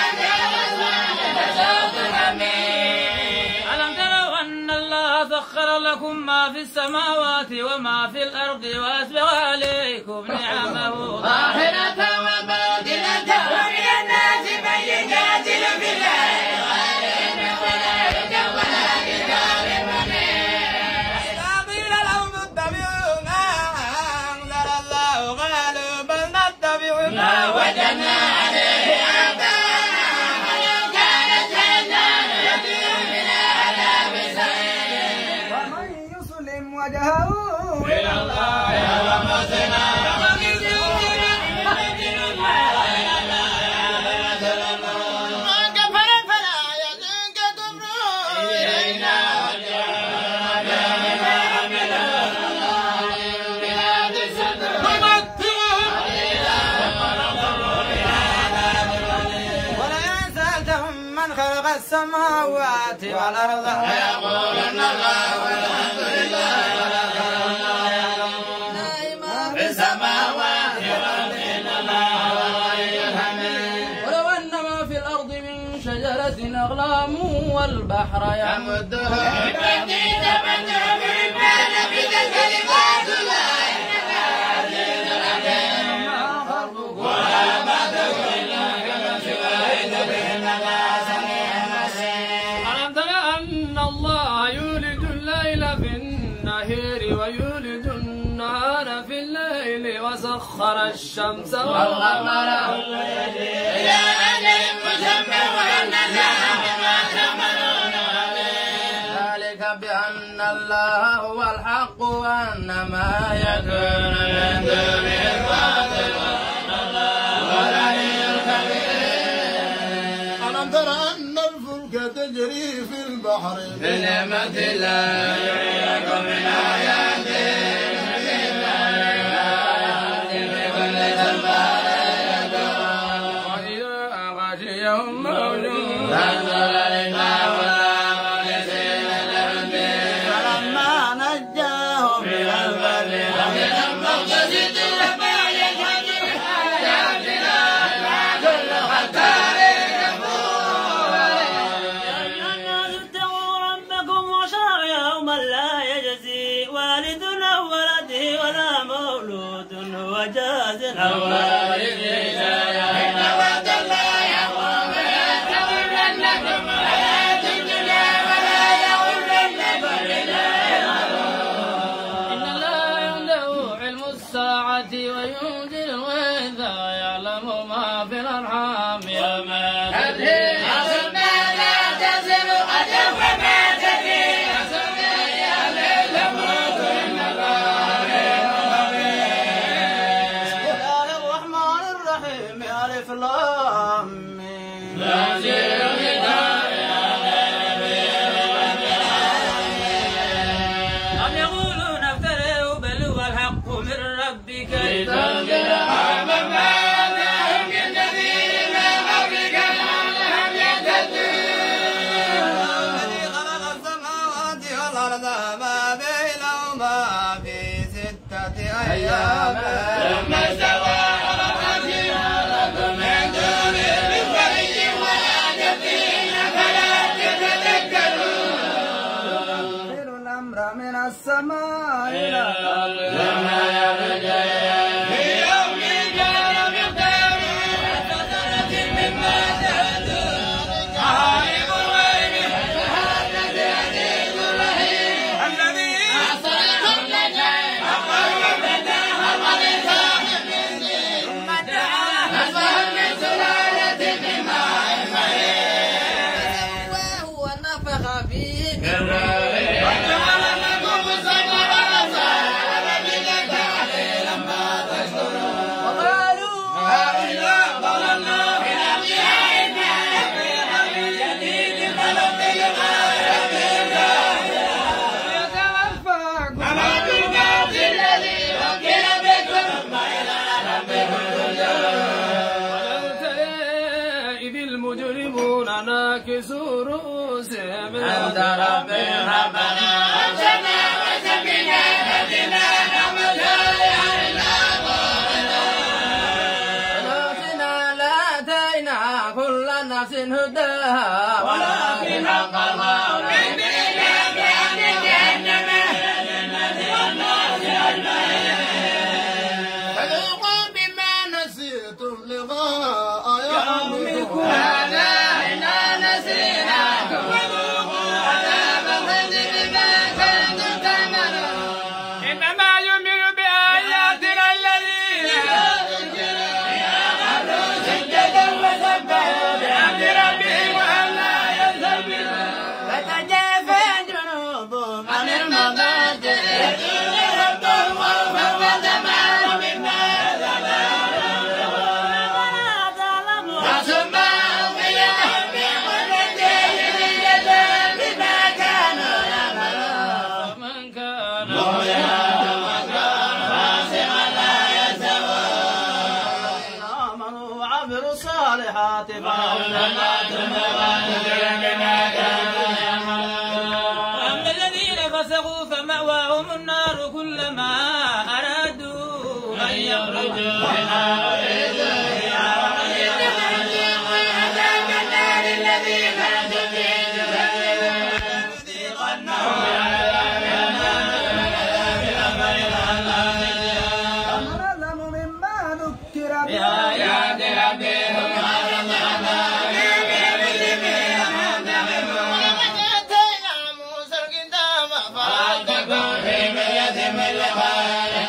صوتك مني ألم تروا أن الله سخر لكم ما في السماوات وما في الأرض وأسبغ عليكم نعمه ظاهرة وباطنة ومن الناس من يجادل في الله غير ولا يرجع ولا كتاب منير إذا قيل لهم اتبعوا ما أنزل الله قالوا بل نتبع ما وجدنا عليه آباءنا ولو كان الشيطان يدعونا على بصير ومن يسلم وجهه إلى الله وهو محسن كفر فلا يزنك كفره إلينا وجاءنا بلاد الصدر ولئن سألتهم من خلق السماوات والأرض يقولن الله والحمد لله في السماوات والأرض إن الله هو الغني الحميد ولو أن ما في الأرض من شجرة أقلام والبحر يمده بيدي تمنى مما نفذت كلمات الله إنك عزيز حكيم ولا بعده إلا كما سويت بإن الله سميع بصير ألم تر أن الله يولج الليل في النهار ويولج النهار في الليل وسخر الشمس والقمر إلى أجل مسمى وأن الله بما تعملون عليم ذلك بأن الله هو الحق وأن ما يدعون من دونه الباطل وأن الله هو العلي الكبير. ألم تر أن الفلك تجري في البحر بنعمة الله يريكم من آياته بكل سبار وإذا غشيهم موج أنزل الله والمخلصين له الدين فلما نجاهم من البر ومن المقتصد وما يجهد بآياتنا لا كل ختار كفور يا أيها الناس اتقوا ربكم واخشوا يوما لا يجزي والد عن ولده ولا مولود هو جاز عن والده إن وعد الله يقوم لا تغرنكم حياة الدنيا ولا يغرنكم بالله إن الله عنده علم الساعة وينزل الغيث ويعلم ما في الأرحام وما تدري أصبنا لا تزر قدم وما تدري أصبنا يا ليل موت إن الله بسم الله الرحمن الرحيم ألف لام ميم. تنزيل الكتاب أم يقولون افتريه بل هو الحق من ربك لتنزل قوما ما أتاهم من نذير من قبلك لعلهم يهتدون وكسوا رؤوسهم عند ربهم ربنا وجنا وسقنا هدنا نعم لاتينا كل نفس هداها ولكن حق الله مننا بأن جهنم فذوقوا بما نسيتم لقاء يومكم هذا إنا نسيناكم وذوقوا عذاب الخزي بما كنتم تعملون إنما يؤمن بآياتنا الذين سجدا وسبحوا بحمد ربهم وهم لا يستكبرون فتجافى جنوبهم عن المضاجع يدعون ربهم خوفا وطمعا ومما رزقناهم وسماهم بيوم ونجيهم من جزاء بما كانوا يعملون من كان آمنوا وعملوا الصالحات أما الذين فسقوا فمأواهم النار كلما أرادوا أن يخرجوا منها عذاب النار الذي كنتم به تكذبون ومن أظلم مما ذكر بآيات ربهم آتينا موسى الكتاب فأتكم في مرية من لقائه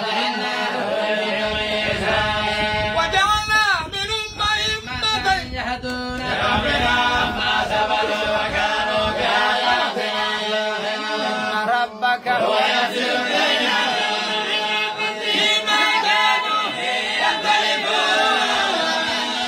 وجعلنا منهم أئمة يهدون ربنا ما صبروا وكانوا بآياتنا يوقنون ربك ويسر بينهم فيما كانوا فيه يختلفون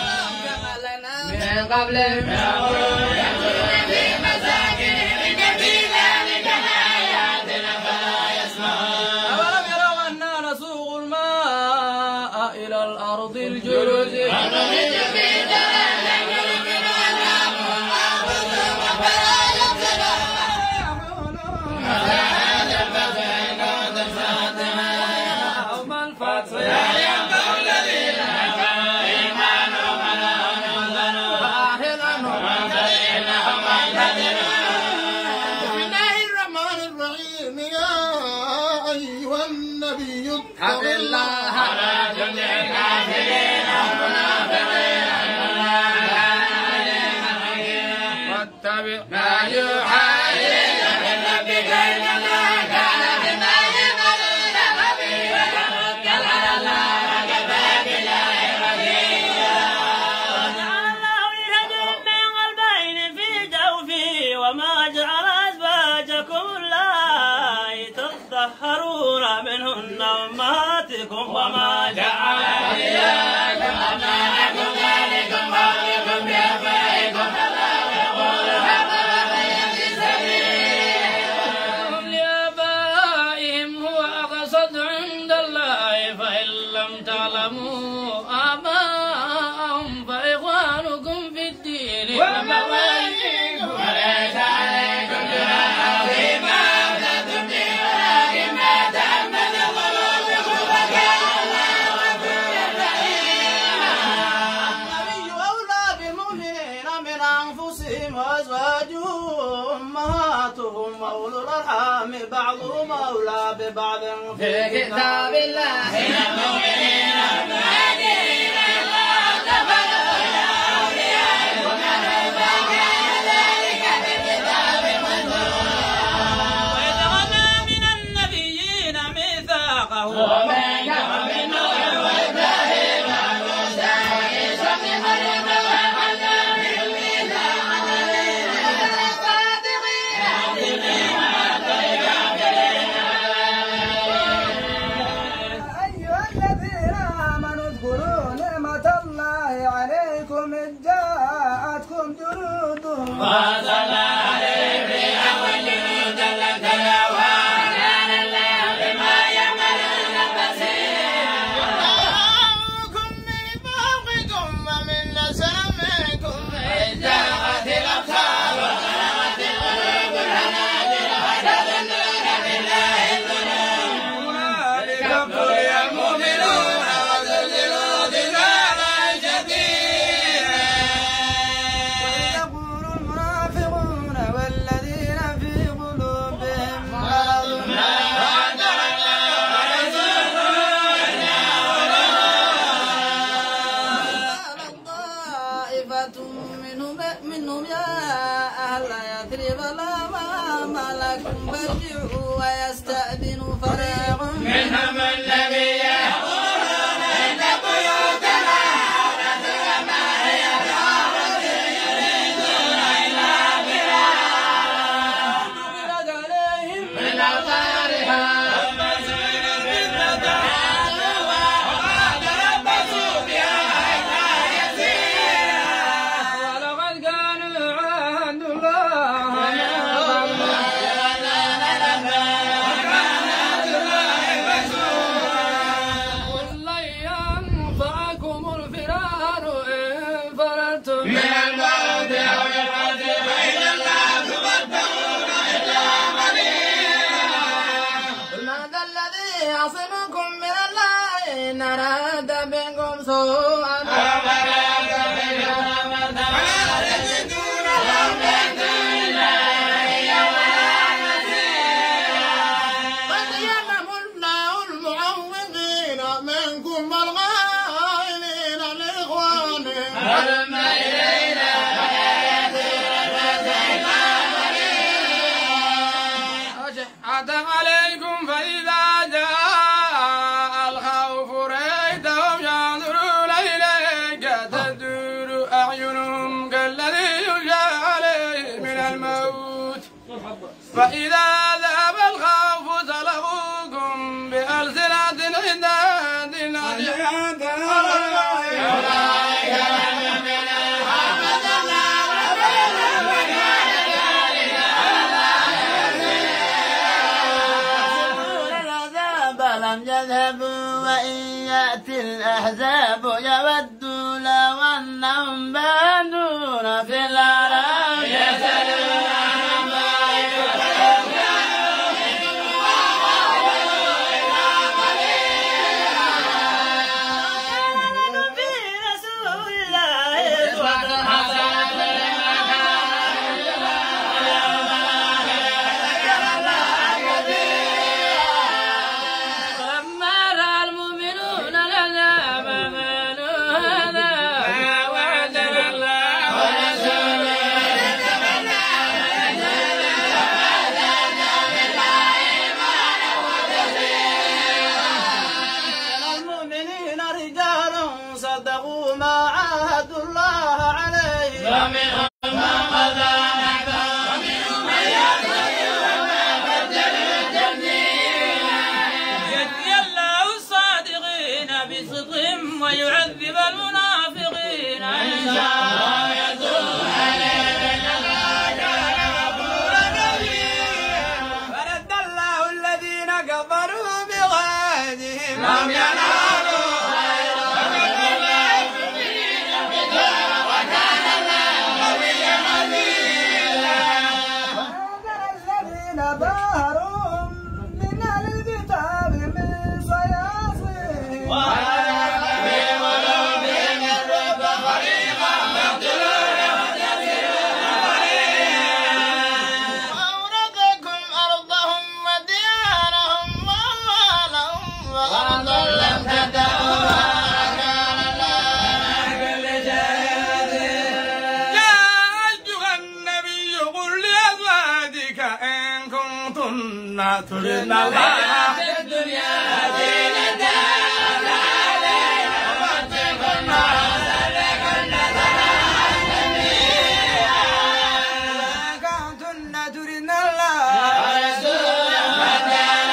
من قبلهم يقولون في مساكنهم إن في ذلك لآياتنا فلا يسمعون أولم يروا أنا نسوق الماء إلى الأرض الجرز ونخرج في ذلك من أنعام وأنفسهم فلا يبصرون هذا الفتح إنه تسعتنا يوم الفتح لا ينفع الذين كفروا إيمانهم ولا هم يحزنون فإنهم معتدلون بسم الله الرحمن الرحيم يا أيها النبي اتق الله ولا تطع الكافرين والمنافقين واتبع ما يوحى إليك من ربك إن الله كان بما يعملون خبيرا توكل على الله وكفى بالله وكيلا وجعل الله لرجل من قلبين في جوفه وما جعل أزواجكم اللائي تظهرون منهن أمهاتكم وما جعل أدعياءكم أبناءكم ذلكم قولكم بأفواهكم فالله يقول حقا في سبيله هم لآبائهم هو أقصد عند الله فإن لم تعلموا آباءهم فإخوانكم في الدين ومواليكم وليس عليكم جناح فيما أخذتم به ولكن ما تعمد قلوبكم وكان الله غفورا رحيما النبي أولى بالمؤمنين من أنفسهم وأزواجه أمهاتهم وأولو الأرحام بعضهم أولى ببعض في كتاب الله من المؤمنين والمهاجرين الله تفضل إلى أوليائكم معروفا كان ذلك في الكتاب مسطورا وإذ أخذنا من النبيين ميثاقهم ومن كفر من نوح وإبراهيم وموسى وعيسى ابن مريم وأخذنا منهم ميثاقا غليظا الصادقين أيها الذين آمنوا اذكروا نعمة الله عليكم إذ جاءتكم جنود وأرسلنا عليهم ريحا وجنودا لم تروها وكان الله بما يعملون بصيرا وأنكم من فوقكم ومن أسفلكم إذ زاغت الأبصار طائفة منهم يا أهل يثرب لا مقام لكم فارجعوا ويستأذن فريق منهم النبي يقولون إن بيوتنا عورة وما هي بعورة يريدون إلا فرارا نزلت عليهم من أوطارها ولقد كانوا عهد الله قل لن ينفعكم الفرار إن فررتم من الموت أو القتل فإذا لا تبدلون إلا قليلا قل ماذا الذي يعصمكم من الله إن أراد بكم سوءا قد يعلم الله المعوقين منكم والغائبين لإخوانهم ولما إلينا أشحة عليكم فإذا جاء الخوف رأيتهم ينظرون إليك تدور أعينهم كالذي يغشى عليه من الموت فإذا ذهب الخوف سلقوكم بألسنة حداد العذاب لم يذهبوا وإن يأتي الأحزاب يودوا لو أنهم بادون في الأعراب يسألون في رسول الله فلما رأى المؤمنون العذاب قالوا هذا ما وعدنا الله ورسوله من المؤمنين رجال صدقوا ما عاهدوا الله عليه ومنهم من قضى نحبه ومنهم من يرتد وما بدلوا تبديلا يجزي الله الصادقين بصدقهم ويعذب المنافقين إن شاء الله يتوب عليهم إن الله كان غفورا رحيما فرد الله الذين كفروا بغيظهم لم ينالوا خيرا وكفى الله المؤمنين القتال وكان الله قويا عزيزا وأنزل الذين ظاهروا من أهل الكتاب من صياصيهم في قلوبهم الرعب فريقا يقتلون ويقتلون فريقا وأورثكم أرضهم وديارهم وأموالهم وأرضا لم تدعوها كان الله كل شيء يا أيها النبي قل لأزواجك إن كنتن تردن الله في الدنيا زينتها عليها ومتعكن وسركن كنتن تردن الله ورسوله والدار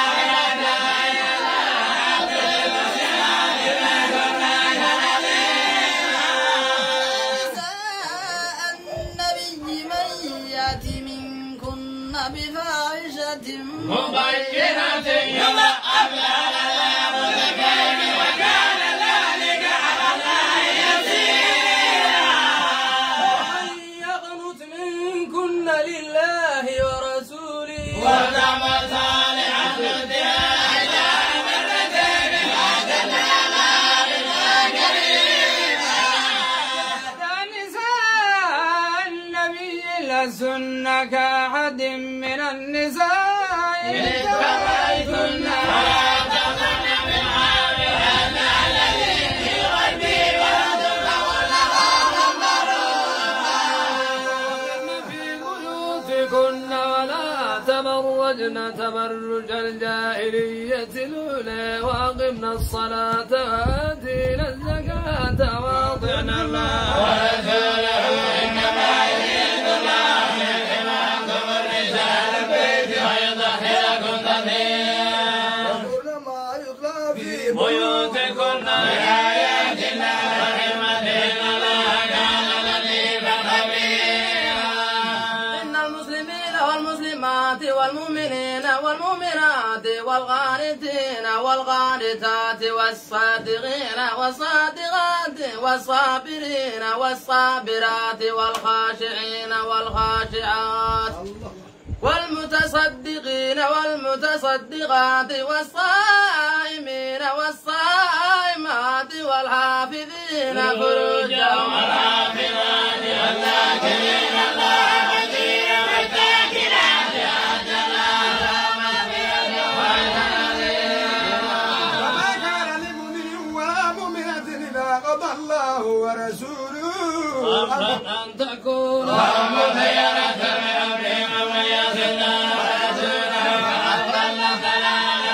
نساء النبي من يأتي منكن بفاحشة مبينة يضعف لها العذاب ضعفين وكان ذلك على الله يسيرا ومن يقنت منكن لله ورسوله وتعمل صالحا نؤتها أجرها مرتين وأعتدنا لها رزقا كريما يا نساء النبي لسن كأحد من النساء إن اتقيتن ولا تخن بالحرب هذا الذي في غيبي ولا تطلعن خافا تبرجن تبرج الجاهلية الأولى وأقمنا الصلاة وآتينا الزكاة وأطعنا الله ورسوله إنما يريد الله ليحماكم رجال البيت ويطهركم تطهيرا وكل ما يتلى في بيوتكن من آيات الله وحكمته إن الله كان لطيفا خبيرا. إن المسلمين والمسلمات والمؤمنين والمؤمنات والقانتين والقانتات والصادقين والصادقات والصابرين والصابرات والخاشعين والخاشعات والمتصدقين والمتصدقات والصائمين والصائمات والحافظين فروجهم والحافظات والذاكرين الله كثيرا والذاكرات أعد الله مغفرة وما كان لمؤمن ولا مؤمنة إذا قضى الله ورسوله أن تكون لهم خيرة من أمرهم ومن يعص الله ورسوله فقد ضل ضلالا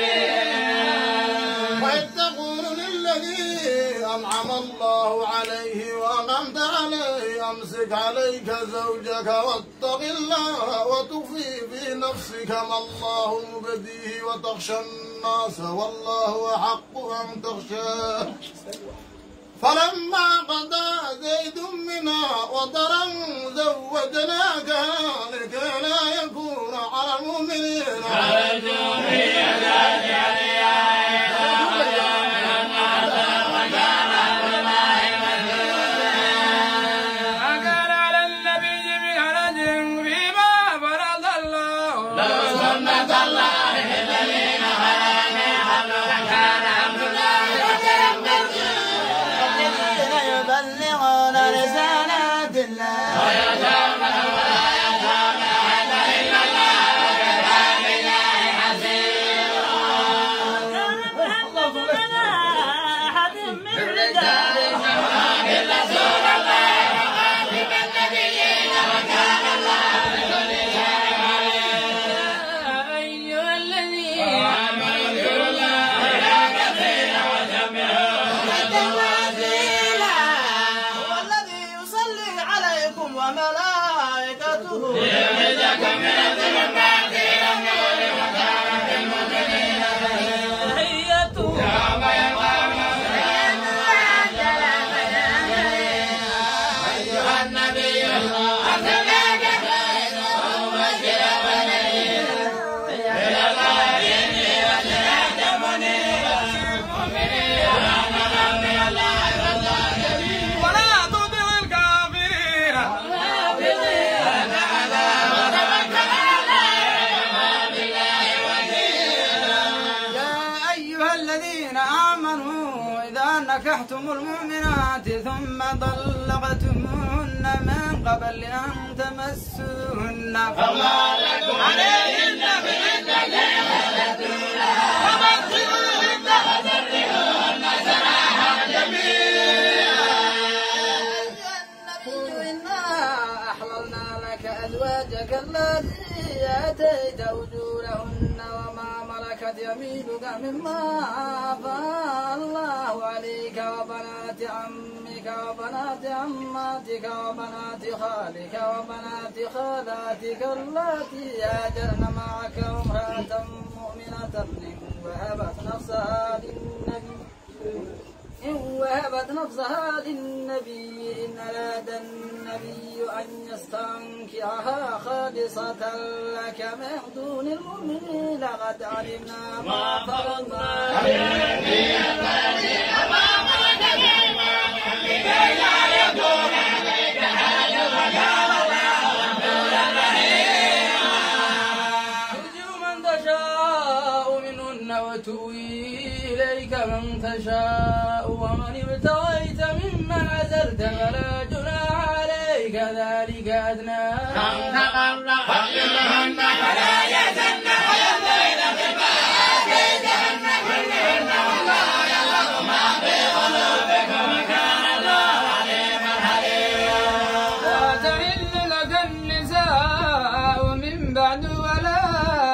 مبينا. وإذ تقول للذي أنعم الله عليه وأنعمت عليه أمسك عليك زوجك واتق الله وتخفي في نفسك ما الله مبديه وتخشى الناس والله أحق أن تخشاه فلما قضى زيد منها وطرا زوجناكها لكي لا يكون على المؤمنين حرج في ذات عليها إذا خرج من الناس وكان أمر الله مسؤولا. ما كان على النبي من حرج فيما فرض الله له سنة الله في الذين خلوا من قبل وكان أمر الله الذين يبلغون رسالات الله ويخشون ولا يخشون أحدا إلا الله وكفى بالله حسيبا. كان محمد لنا أحد من رجالنا ولكن رسول الله وخاتم النبيين وكان الله بكل شيء عليما. أيها الذين آمنوا اذكروا الله كثيرا وسبحوه هو الذي يصلي عليكم وملائكته ليخرجكم من الظلمات إلى النور وكان بالمؤمنين رحيما. تحيته يوم يقوم أيها النبي أرسلناك شاهدا ومبشرا ونذيرا إلى الله إني وسعت منيرا للمؤمنين وأن من الله والله كبير. ولا تطع الكافرين والمنافقين وتوكل على الله بالله وكيلا. يا أيها الذين آمنوا إذا نكحتم المؤمنات ثم طلقتموهن من قبل أن تمسوهن فما لكم عليهن بعدة فأتوها ومتعوهن وسرحوهن سراحا جميلا. النبي إنا أحللنا لك أزواجك التي آتيت أجورهن وما ملكت يمينك مما أفاء الله عليك وبنات عمك وبنات عماتك وبنات خالك وبنات خالاتك اللاتي هاجرن معك وامرأة مؤمنة إن وهبت نفسها للنبي إن أراد النبي أن يستنكحها خالصة لك من دون المؤمنين قد علمنا ما فرضنا عليهم في أزواجهم وما ملكت أيمانهم لكي لا يكون عليك حرج وكان الله غفورا رحيما. ترجو من تشاء منهن وتؤوي إليك من تشاء ومن ابتغيت ممن عزلت فلا جناح عليك ذلك أدنى أن تقرهن فلا يزن ويمضين بما آتيتهن كلهن والله يعلم ما في قلوبكم وكان الله عليما حليما. لا تحل لك النساء من بعد ولا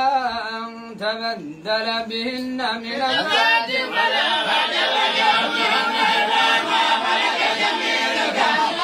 تبدل بهن من البعد فلا فتبدل بهن إلا ما ملكت يمينك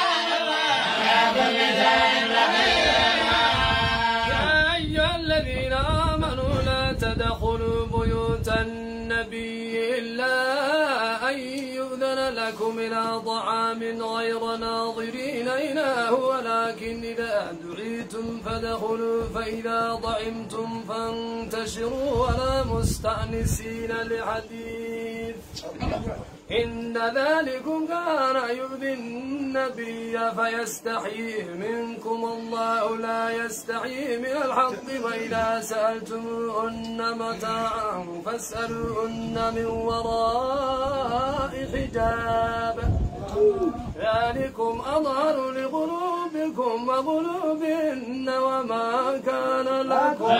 يا أيها الذين آمنوا لا تدخلوا بيوت النبي إلا أن يؤذن لكم إلى طعام غير ناظرين إناه ولكن إذا دعيتم فادخلوا فإذا طعمتم فانتشروا ولا مستأنسين لحديث إن ذلكم كان يؤذي النبي فيستحيي منكم الله لا يستحيي من الحق وإذا سألتموهن متاعا فاسألوهن من وراء حجاب ذلكم أظهر لقلوبكم وقلوبهن وما كان لكم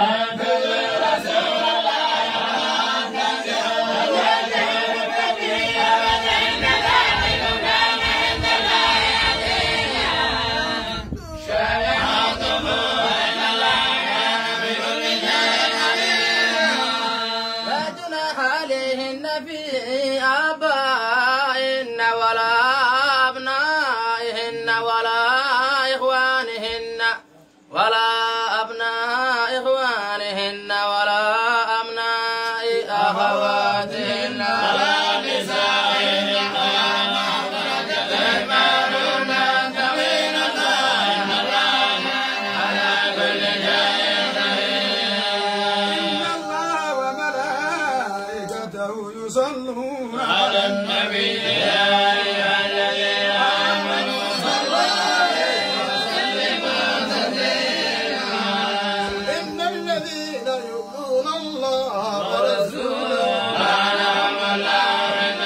ولا أبناء إخوانهن ولا أبناء أخواتهن ولا نسائهن ولا ما ملكت أيمانهن تقين الله على كل شيء إن الله وملائكته يصلون على النبي يا أيها الذين آمنوا صلوا عليه وسلموا تسليما إن الذين يؤذون الله ورسوله أعلم الله في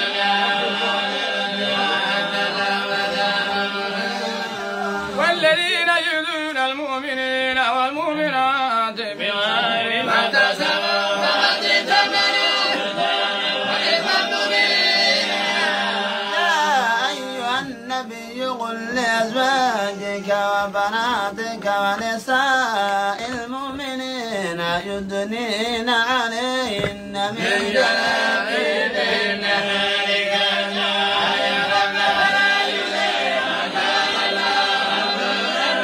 والذين يؤذون المؤمنين والمؤمنات بغير ما اكتسبوا فقد احتملوا وإثما مبينا يا أيها النبي قل لأزواجك وبناتك ونساء المؤمنين يدنين عليهن من جلابيبهن ذلك أدنى أن يعلمن فلا يؤذين وكان الله غفورا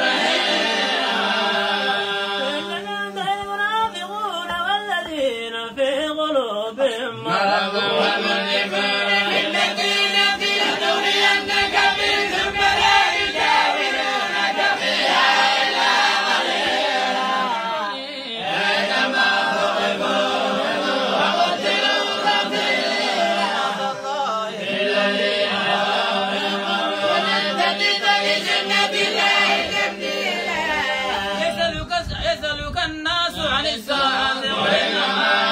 رحيما المنافقون والذين في قلوبهم مرض والمنافقون الذين لنرينك منهم فلا يجاورونك فيها إلا قليلا كما ضربوا وقتلوا تقتيلا الذين آمنوا ولن تجد لسنة الله تبديلا يسألك الناس عن الساعة وإنما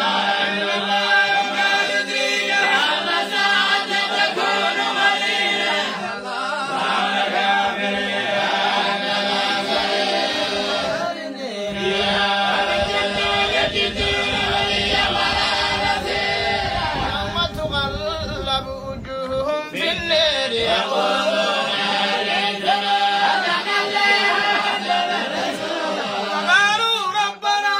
وتغلب وجوههم في الليل وقالوا ربنا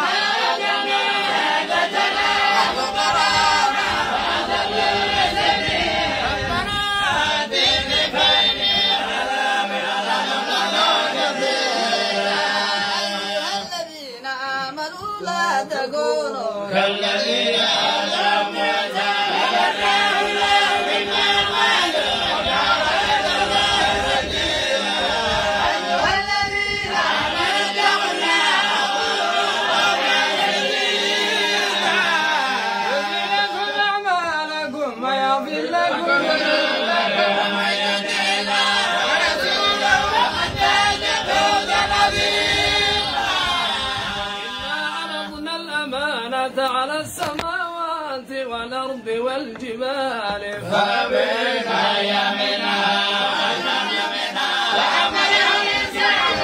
الذين آمنوا لا تكونوا كالذين آذوا موسى فبرأه الله مما قالوا وجعل الله سبيلا أيها الذين آمنوا اتقوا الله وقولوا قولا سديدا يغفر لكم أعمالكم ويغفر لكم ذنوبكم ومن يطع الله ورسوله فقد فاز فوزا عظيما عرضنا الأمانة على السماوات والأرض والجبال فأبين أن منها وأشرك منها وحمله الإنسان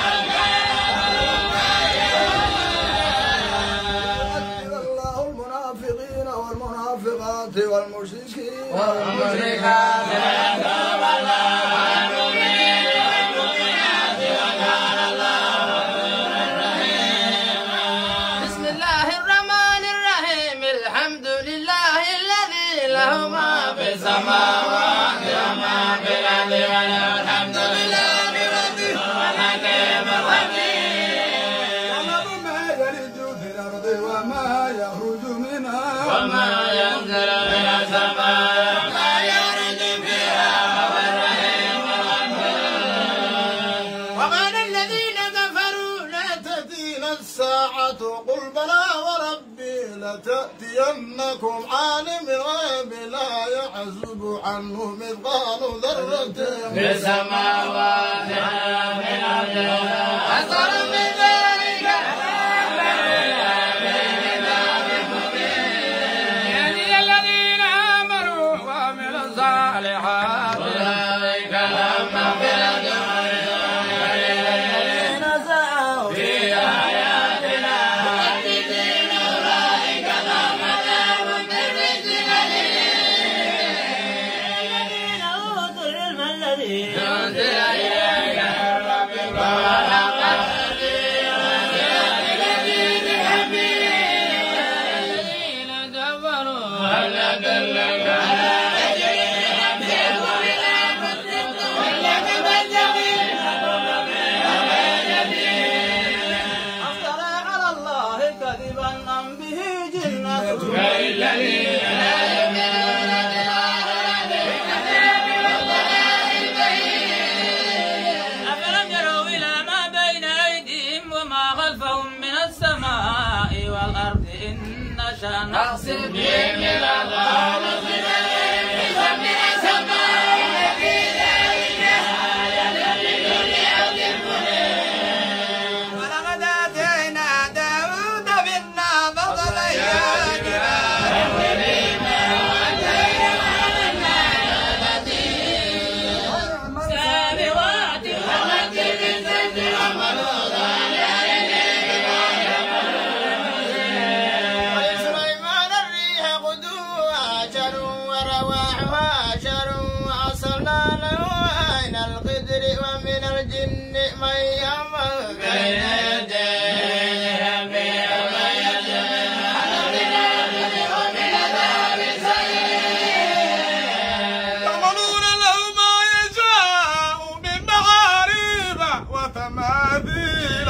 يعذب الله المنافقين والمنافقات والمشركين والمشركات ويتوب الله على المؤمنين والمؤمنات وكان الله غفورا رحيما بسم الله الرحمن الساعة قل بلى وربي لتأتينكم عالم الغيب لا يحزب عنه مثقال ذرة في السماوات ولا في الأرض أكثر من ذلك يعني الذين آمنوا وعملوا الصالحات أولئك لهم مغفرة الذين سعوا في آياتنا مهتدين أولئك لهم عذاب من رجز الذين أوتوا العلم الذي أنزل إليك من ربك وهو الحق الذين الذين كفروا هل أدلك على رجل ينبئه بما كنت ولك فاتقي أفترى على الله كذبا أم به جنة الذين لا يؤمنون بالآخرة بالكتاب والضلال البين أفلم يروا إلى ما بين أيديهم وما خلفهم من السماء والأرض إن نشأ نخسف بهم الأرض بسبع سماء في ذلك آية لكل عبد منيب ولقد آتينا داود منا فضلا يا سابغات ولسليمان الريح غدوها شر ورواحها شر وأصلنا له عين القدر ومن الجن من يعمل بين يديه ربي وما يعملون له ما يشاء من محاريب وتماثيل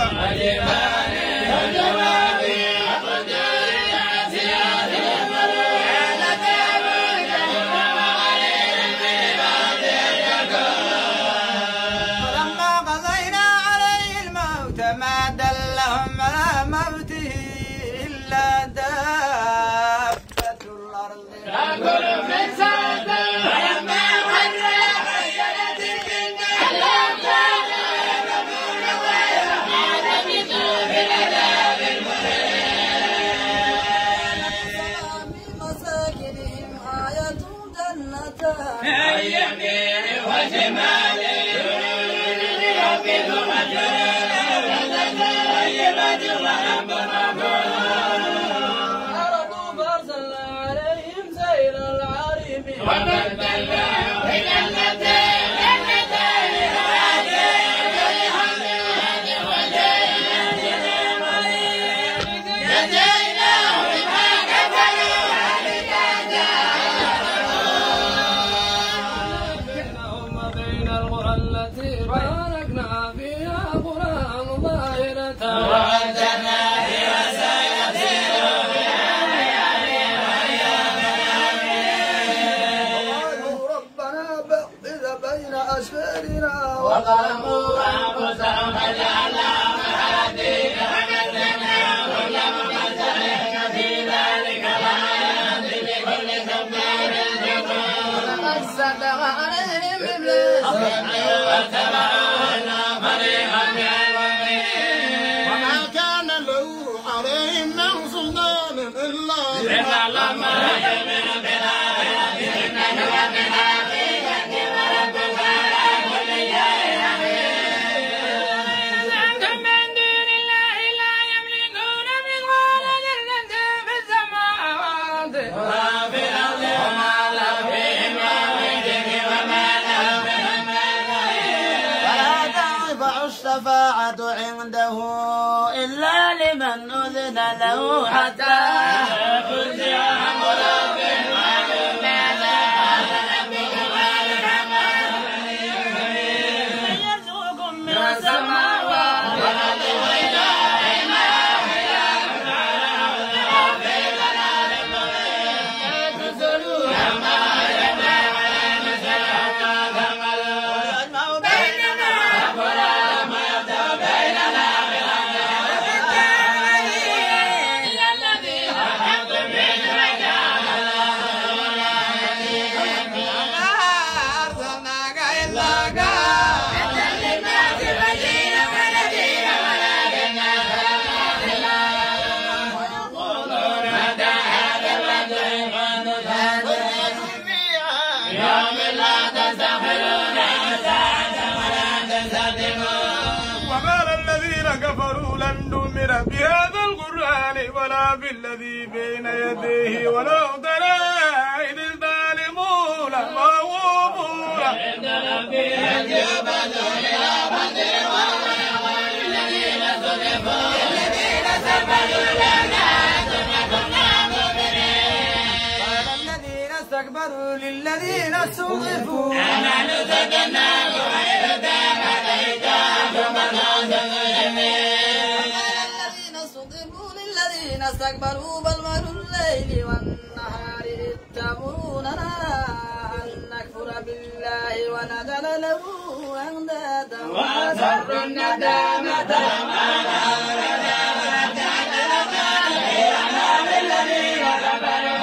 فلما قضينا عليه الموت ما دلهم على موته إلا دابة الأرض في مساكنهم آية جنتان أرضوا فأرسلنا عليهم سيل العرم بينهم وبين القرى التي باركنا فيها قرى ظاهرة قالوا ربنا بقض بين أسفارنا وظلموا أنفسهم فجعلناهم أحاديث وكذبنا كل ممثل في ذلك لآيات لكل صبار شكور صدق عليهم إبليس واتبعونا فريقا بعلمهم وما كان له عليهم من سلطان إلا لما يؤمن بالآخرة إنك وبالحقيقة وربك على كل شيء حفيظ زعمتم من دون الله لا يملكون مثقال ذرة في السماوات وما في الأرض وما له فيهما من ذكر وما له بهم من ولا تنفع الشفاعة عنده إلا لمن أذن له حتى فزع عن قلوبهم وعلوا ماذا قال ربكم من يرزقكم من السماوات والأرض وإله ما إله على في ضلال مبين تسألون عما يدعى على نسأل عما تعملون يجمع بيننا ولا ما يبدأ بيننا بالأمر وقال الذين كفروا لن نؤمن بهذا القرآن ولا بالذي بين يديه ولو ترى إذ الظالمون موقوفون عند ربهم يبدو إلى بدر الذين صدقوا الذين سبقوا لنا قال الذين استكبروا للذين استضعفوا نحن سكناكم ويهداك عليكم الذين استضعفوا للذين استكبروا بل مكروا الليل والنهار إذ تأمروننا أن نكفر بالله ونجعل له أندادا وأسروا الندامة وما الذين كفروا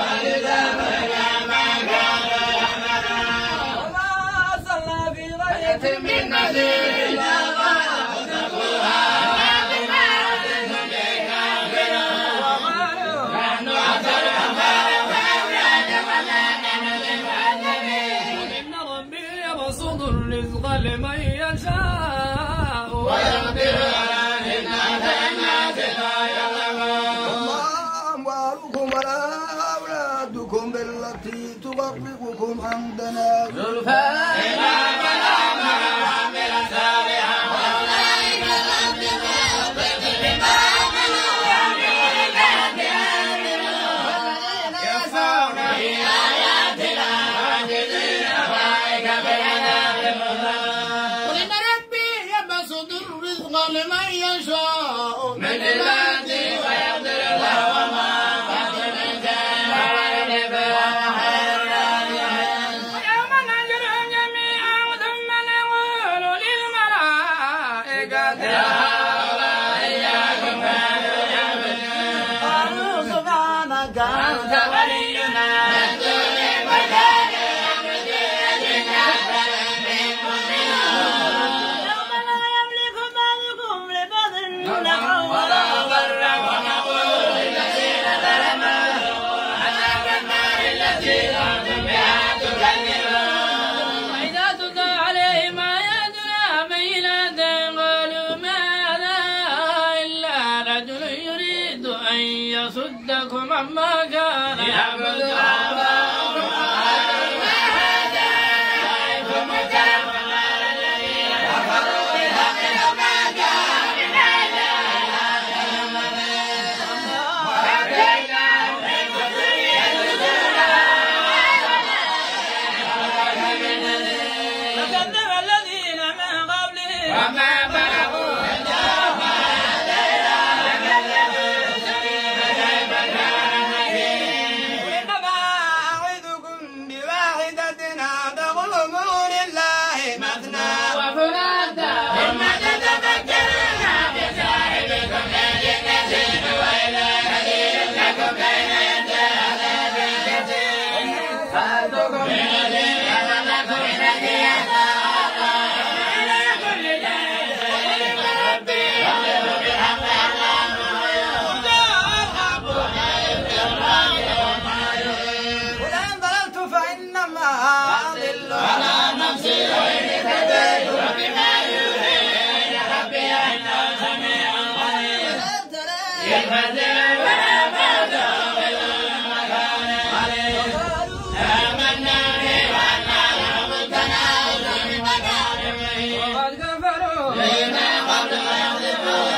وما أرسلنا في قرية من نذير إلا الرزق لمن يشاء ويقدر للناس الناس لا يعلمون أموالكم ولا أولادكم بالتي تقربكم عندنا زلفى إلى كلام وعمل صالحا أولئك الأنبياء بما عملوا وعملوا والذين يسعون في آياتنا واجزين أولئك بالعذاب قل إن ربي يبسط الرزق لمن يشاء من عباده ويقدر له وما فضل الإنسان خير ويوم نحشرهم جميعا ثم نقول للملائكة إياكم كانوا يعبدون قالوا سبحانك أنت ولينا من دون الملائكة يعبدون يوم لا يملك بعضكم لبعض نفعا ولا ضرا ونقول للذين ظلموا عذاب النار التي أنتم بها تكذبون وإذا تتلى عليهم آياتنا بينات قالوا ما هذا إلا رجل يريد أن يصدكم عما كان يعبد آباؤكم قالوا ما هذا إلا مجرم وقال الذين كفروا بالحق لما جاء من هذا وأتيناهم من كتب فكذب الذين من قبلهم وما بلغوا عندهم ما آتيناهم فكذبوا كيف كان نكير إنما أعظكم بواحدة أن تقوموا لله مثنى وفرادا ثم تتفكرون بصاحبكم إن جنة وإلى نذير لكم بين يدي عذاب كثير فأتكم بنذير ولكم نذير إلى كل شيء ربي يغلب بالحق علامه قل إن ضللت فإنما أضل على نفسي وإن اهتديت فبما يوحي إلي ربي إنه سميع قريب يفزع ولا فزع بدون مكان عليم آمنا به وأنا له التناول من مكارمه وقد كفروا بما قبل ويغلبون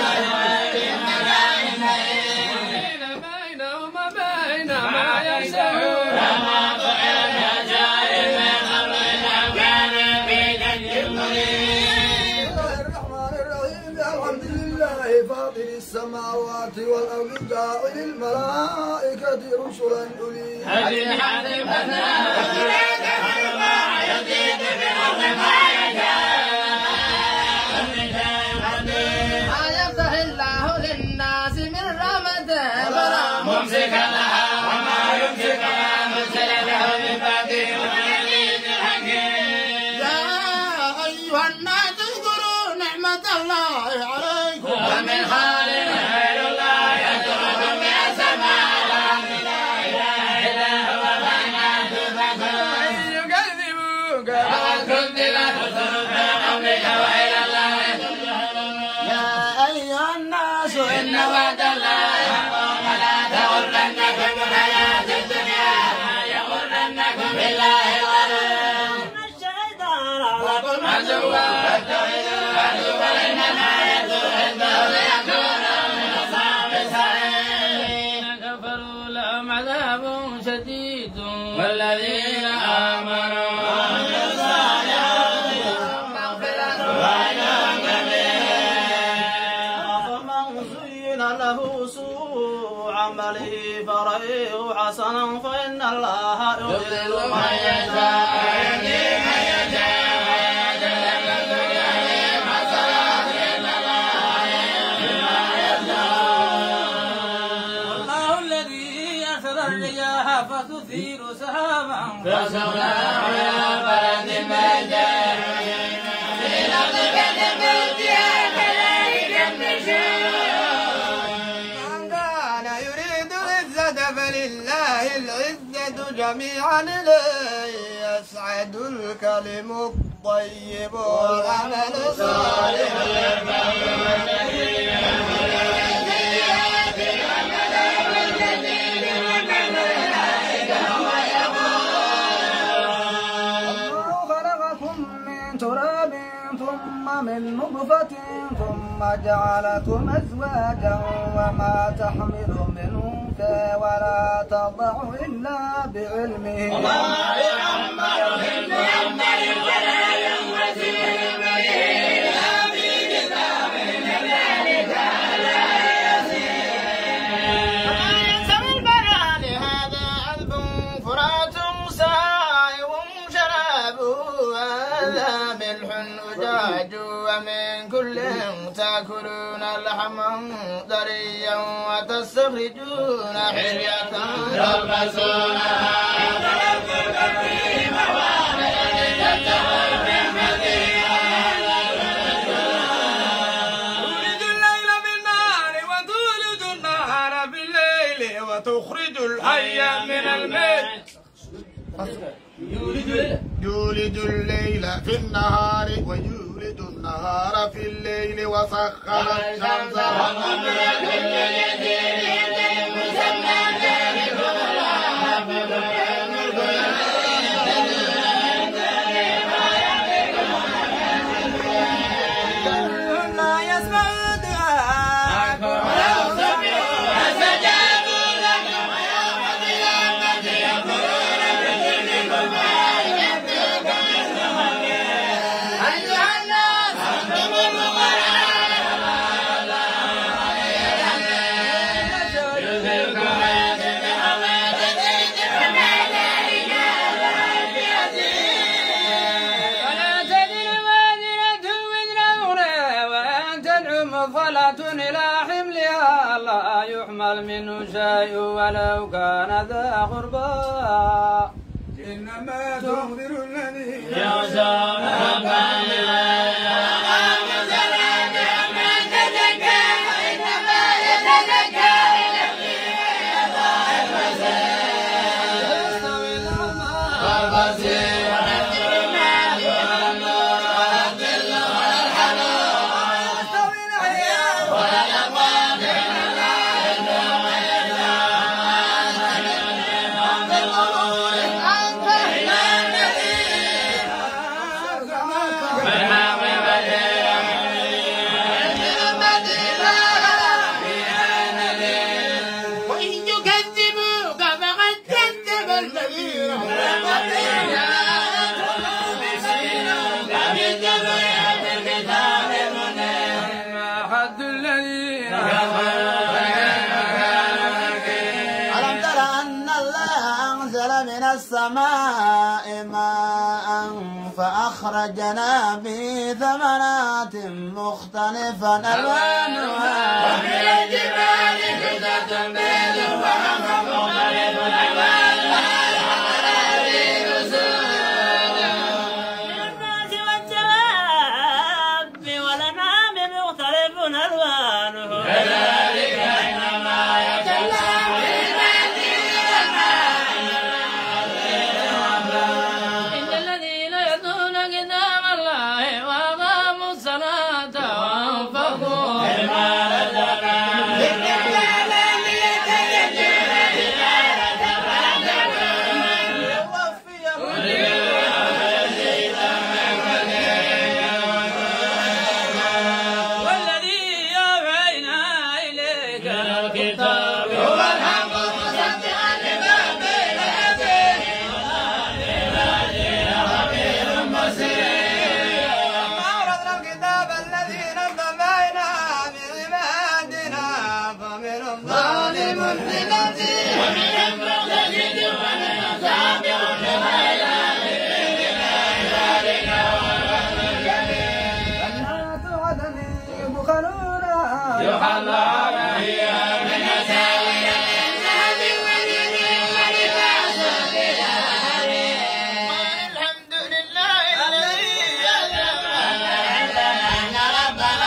بينهم وبين ما يشاءون كما فعل العجائب من قبلهم كان في كد مريب الرحمن الرحيم الحمد لله فاطر السماوات والأرض جاعل الملائكة رسلا أولي أجنحة مثنى وثلاث ورباع يزيد في الأرض ما يشاء والنساء قدير ما يفتح الله للناس من رحمته فلا ممسك لها وما يمسك لا مرسل له من بعده والعزيز الحكيم يا أيها الناس اذكروا نعمة الله عليكم ومن خالق غير الله يدعوكم يا سماء والأرض لا إله إلا هو فأنا تؤفكون يكذبوك فقد كذبت رسل من قبلك وإلى الله إن وعد الله حق فلا تغرنكم الحياة الدنيا ما يغرنكم بالله الغرور الشيطان لكم عدوا فاتخذوا عدوا إنما يدعو عنده ليكونوا من أصحاب السعير كفروا لهم عذاب شديد والذين آمنوا وعملوا الصالحات لهم مغفرة وأجر كبير أفمن زين له سوء عمله فرأيه حسنا فإن الله يضل من يشاء ويهدي من يشاء ويتذكر عليهم حسنات إن الله بما يصنعون الله الذي أرسل الرياح فتثير سحابا فسقناه إلى بلد ميت في الأرض كالموتها كذلك النشور من كان يريد العزة فلله العزة جميعا إليه يسعد الكلم الطيب والعمل الصالح الله خلقكم من تراب ثم من نطفة ثم جعلكم أزواجا وما تحمل من أنثى ولا تضع إلا بعلمه ينسى البرى لهذا عذب فرات سائغ شرابه هذا ملح أجاج ومن كل تأكلون لحما طريا وتستخرجون حلية تلبسونها تولد الليل بالنهار وتولد النهار بالليل وتخرج الحي من الميت يولد الليل في النهار ويولد النهار في الليل وسخر الشمس والقمر كل يجري مسمى ذلك الله لا يسمع الدعاء ولو سمعوا فاستجابوا لكم يوم القيامة يقولون بذنبكم أيها الناس أنتم الفقراء يذهبكم ويذهب ما تدرك وما ذلك على بعزيز ولا تزر وازرة وزر أخرى وأن تدعو مفضلة إلى حملها لا يحمل منه شيء ولو كان ذا قربى إنما تنذر الذين يخشون ربهم وأقاموا الصلاة وما تزكى وإنما يتزكى لنفسه الله البصير يستوي الأعمى والبصير والظلمات والنور والظل والحنون يستوي الأحياء والأموات إن الله يدعو من يشاء وأنت القبور أنت إلى النذير والحق بديع وإن يكذبوك فقد كذب الذين من قبلهم فبالتبعات الكتاب المنير ما حد الذين ألم تر أن الله أنزل من السماء ماء فأخرجنا به ثمرات مختلفا ألوانها ومن الجبال جدة بيض وحمر مختلف ألوانها وغرابيب سود من الناس والدواب والأنعام مختلف ألوانه كذلك إنما يتلى إن الذين يتلون كتاب الله وأقاموا الصلاة وأنفقوا مما رزقناهم يحلون فيها من أساور من ذهب ولؤلؤ ولباس فيها حرير. الحمد لله الذي أن ربنا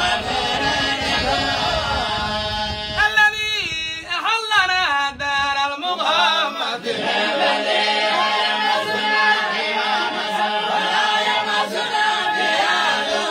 الذي أحلنا دار المغامة الذي يمسنا فيها مسا ولا يمسنا فيها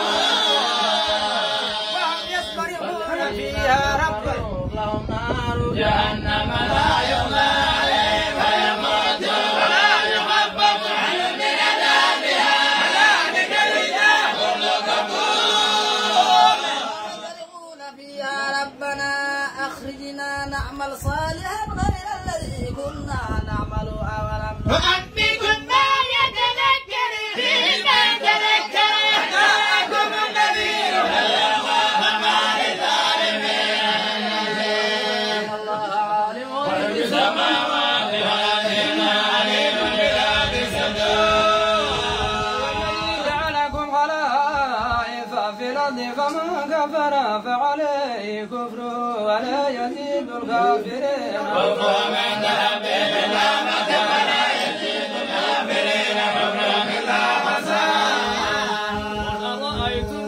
لغوب وهم يصطرخون فيها ربهم لهم نار جهنم لا يغلى عليهم فيموتوا ولا يخفف عنهم من عذابها كذلك يجزى كل كفور. يصطرخون فيها ربنا أخرجنا نعمل صالحا غير الذي كنا نعمل أولم نؤمنكم ما يتذكر فيه من تذكر جاءكم النذير فليخاف ما للظالمين الله عالم غيب السماوات والأرض عليم بذات الصدور. والذي جعلكم خلائف في الأرض فمن كفر فعليه كفره ولا يزيد الكافرين كفرهم عند ربهم إلا مكة ولا يزيد الكافرين كفرهم إلا خسارا. قل أرأيتم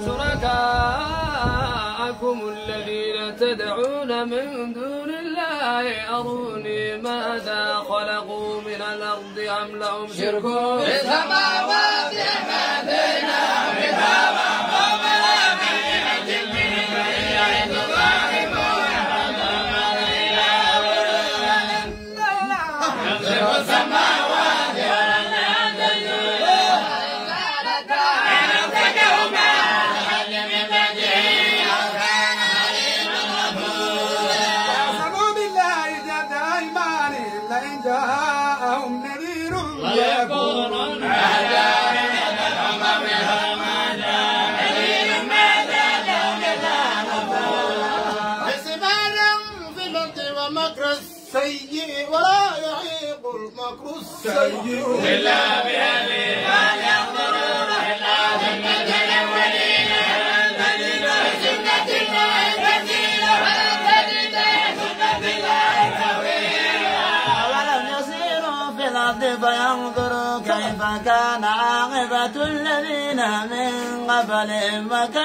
شركاءكم الذين تدعون من دون الله أروني ماذا خلقوا من الأرض أم لهم شرك في السماوات أم آتيناهم كتابا فهم لا بينة منه يعد الظالمون فما إله إلا يمسك السماوات والأرض أن تزولا إن أمسكهما أحد من بعده أو كان حليما غفورا. قسموا بالله جهد أيمانهم لئن جاءهم نذير ويكونون أهدى من الأمم ما جاء نذير ما زادهم إلا نفورا. استبانا في الأرض ومكر السيء ولا يحيق المكر السيء إلا بأهله ما ينظرون إلا سنة الأولين ولن تجد لسنة الله تبديلا ولن تجد لسنة الله تحويلا. أولم يسيروا في الأرض فينظروا كيف كان عاقبة الذين من قبلهم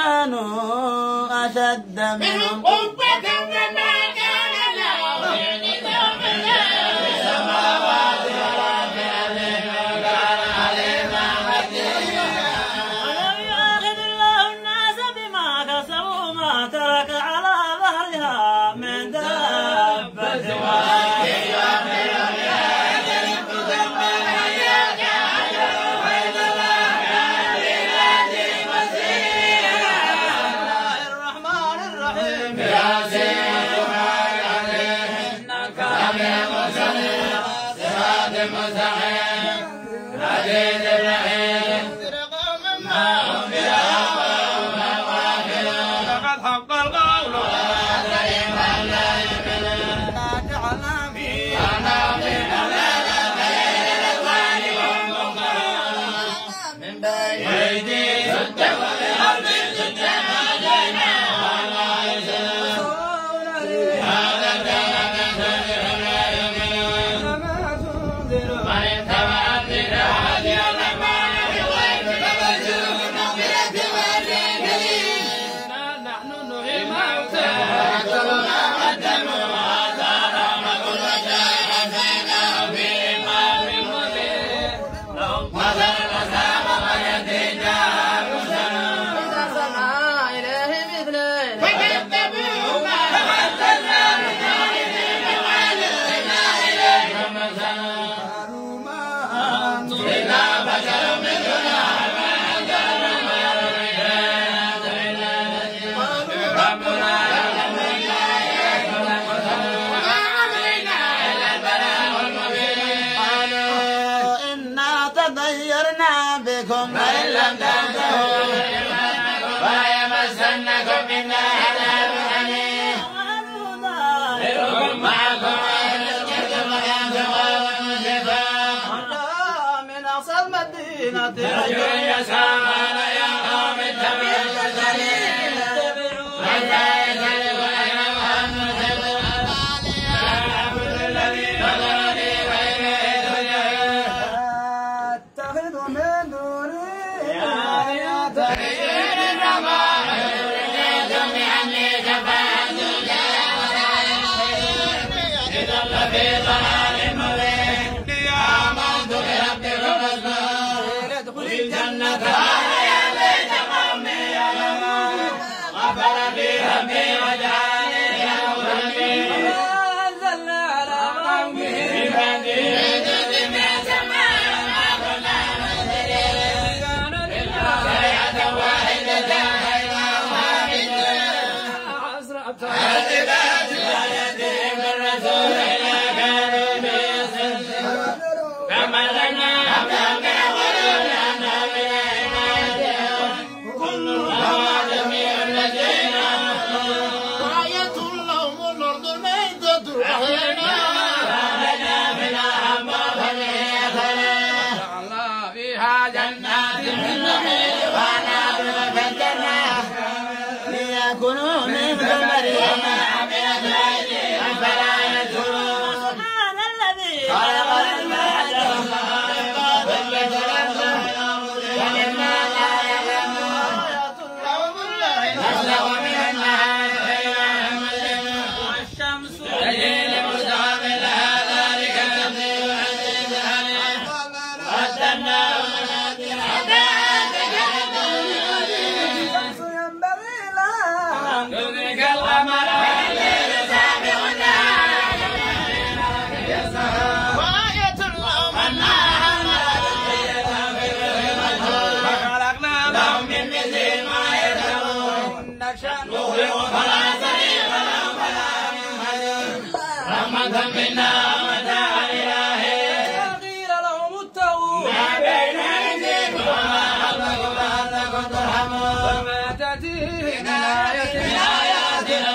وكانوا أشد منهم قوة وما كان الله يعجزهم إلا في السماوات والأرض عليما كان عليما قديرا. ولو يؤاخذ الله الناس بما كسبوا ما ترك على ظهرها من دابة ولكن يؤخر إلى أجل مسمى يجعل بين الأحكام لله مسيرا. الرحمن الرحيم ياسين وما عليه إنك لمن المرسلين صراط مستقيم عزيز الرحيم ما هم بها وهم غافلون. لقد حق القول على من لا يؤمنون. جعلنا في أناطيل لنا بين الألوان والمقرون من بين أيديهم سدا ومن خلفهم سدا وهديناهم ولا يسلمون. هذا كان من سنهم لا يؤمنون. من اتبع الذكر هادي الرحمن بالغيب فبشره بمغفرة وأجر كريم. نحن نحيي الموتى ونكتب ما قدموا وآثارهم وكل شيء أحصيناه في إمام مبين. لهم مثل المسام ويهديناه المرسلون. إذا سمع إليه مثله فكذبوهما فأرسلنا من خالدين وأرسلنا إليهم مثلا إلا بشر مثلنا ما أنزلنا من الرجال إلا ربنا يعلم إنا إليك لمرسلون وما علينا إلا البلاغ المبين. قالوا إنا تطيرنا بكم فإن لم تنتهوا فيمسنكم منا عذاب أليم. ظاهركم معكم وإن الكذب ينفقون والنفاق. من أقصى المدينة رجل يسعى قال يا قوم اتبعوا المرسلين حتى يسأل ليأكلوا من ثمره أفلا يشكرون سبحان الذي خلق العباد ولما لا يعلمون أسلم من النهار والشمس تجري لمسخر لها ذلك تقدير العزيز العليم قدرناه منازل تدرك القمر والليل سابق النهار وآية لهم النهار فخلقنا لهم من مثل ما يركبون نخلق فلا صريخ لهم فلا من حزن رحمة منا ومتاعا إلى حين قيل لهم اتقوا ما بين أيديكم وما خلفكم لعلكم ترحمون وما تأتيهم من آية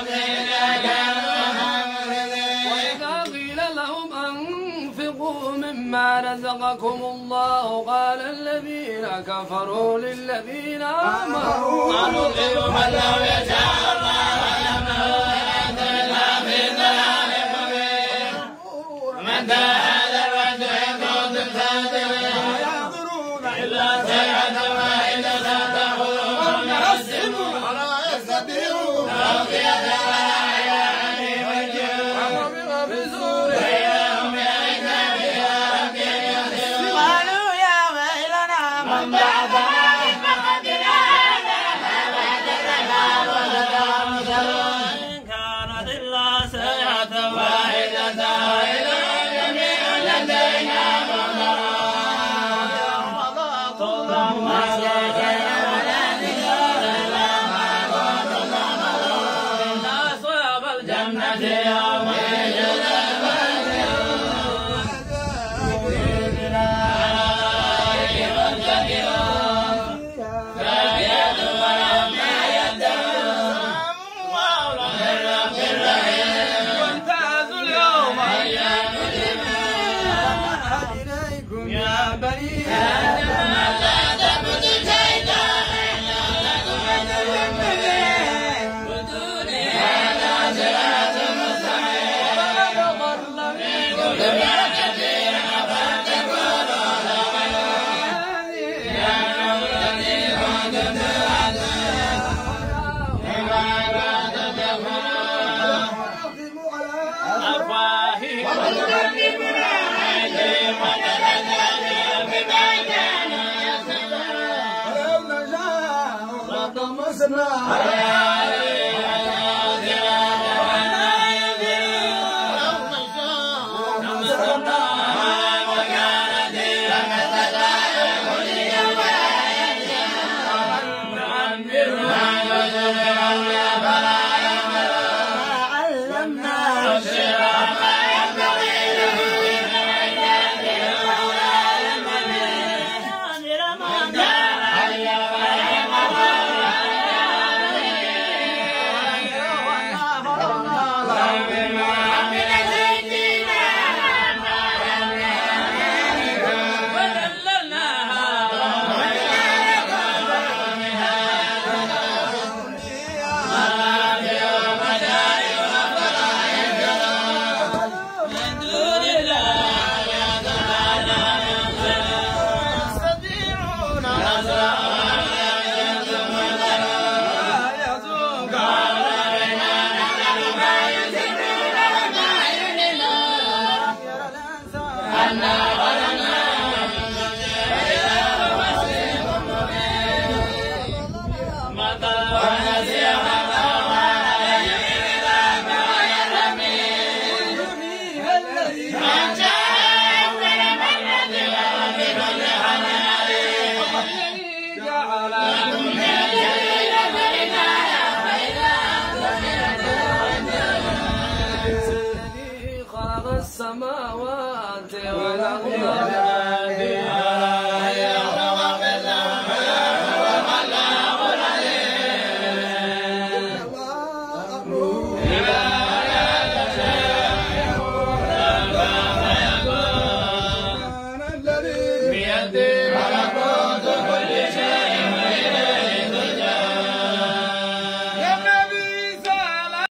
وإذا قيل لهم أنفقوا مما رزقكم الله قال الذين كفروا للذين آمنوا أنطق من لو يشاء الله لما إلا في ضلال مبين متى هذا الوعد إن كنتم صادقين ينظرون إلا صيحة واحدة تأخذهم نحسبهم ولا يستطيعون توقية ولا حياء وجوه بزور بينهم يئسا بها ربهم يحسبون قالوا يا ويلنا من بعثنا من مقدنا إن كانت إلا سيحة واحدة وإلى جميع لدينا أصحاب الجنة يوم وامتازوا اليوم إليكم يا بني ولو نشاء لطمسنا اللهم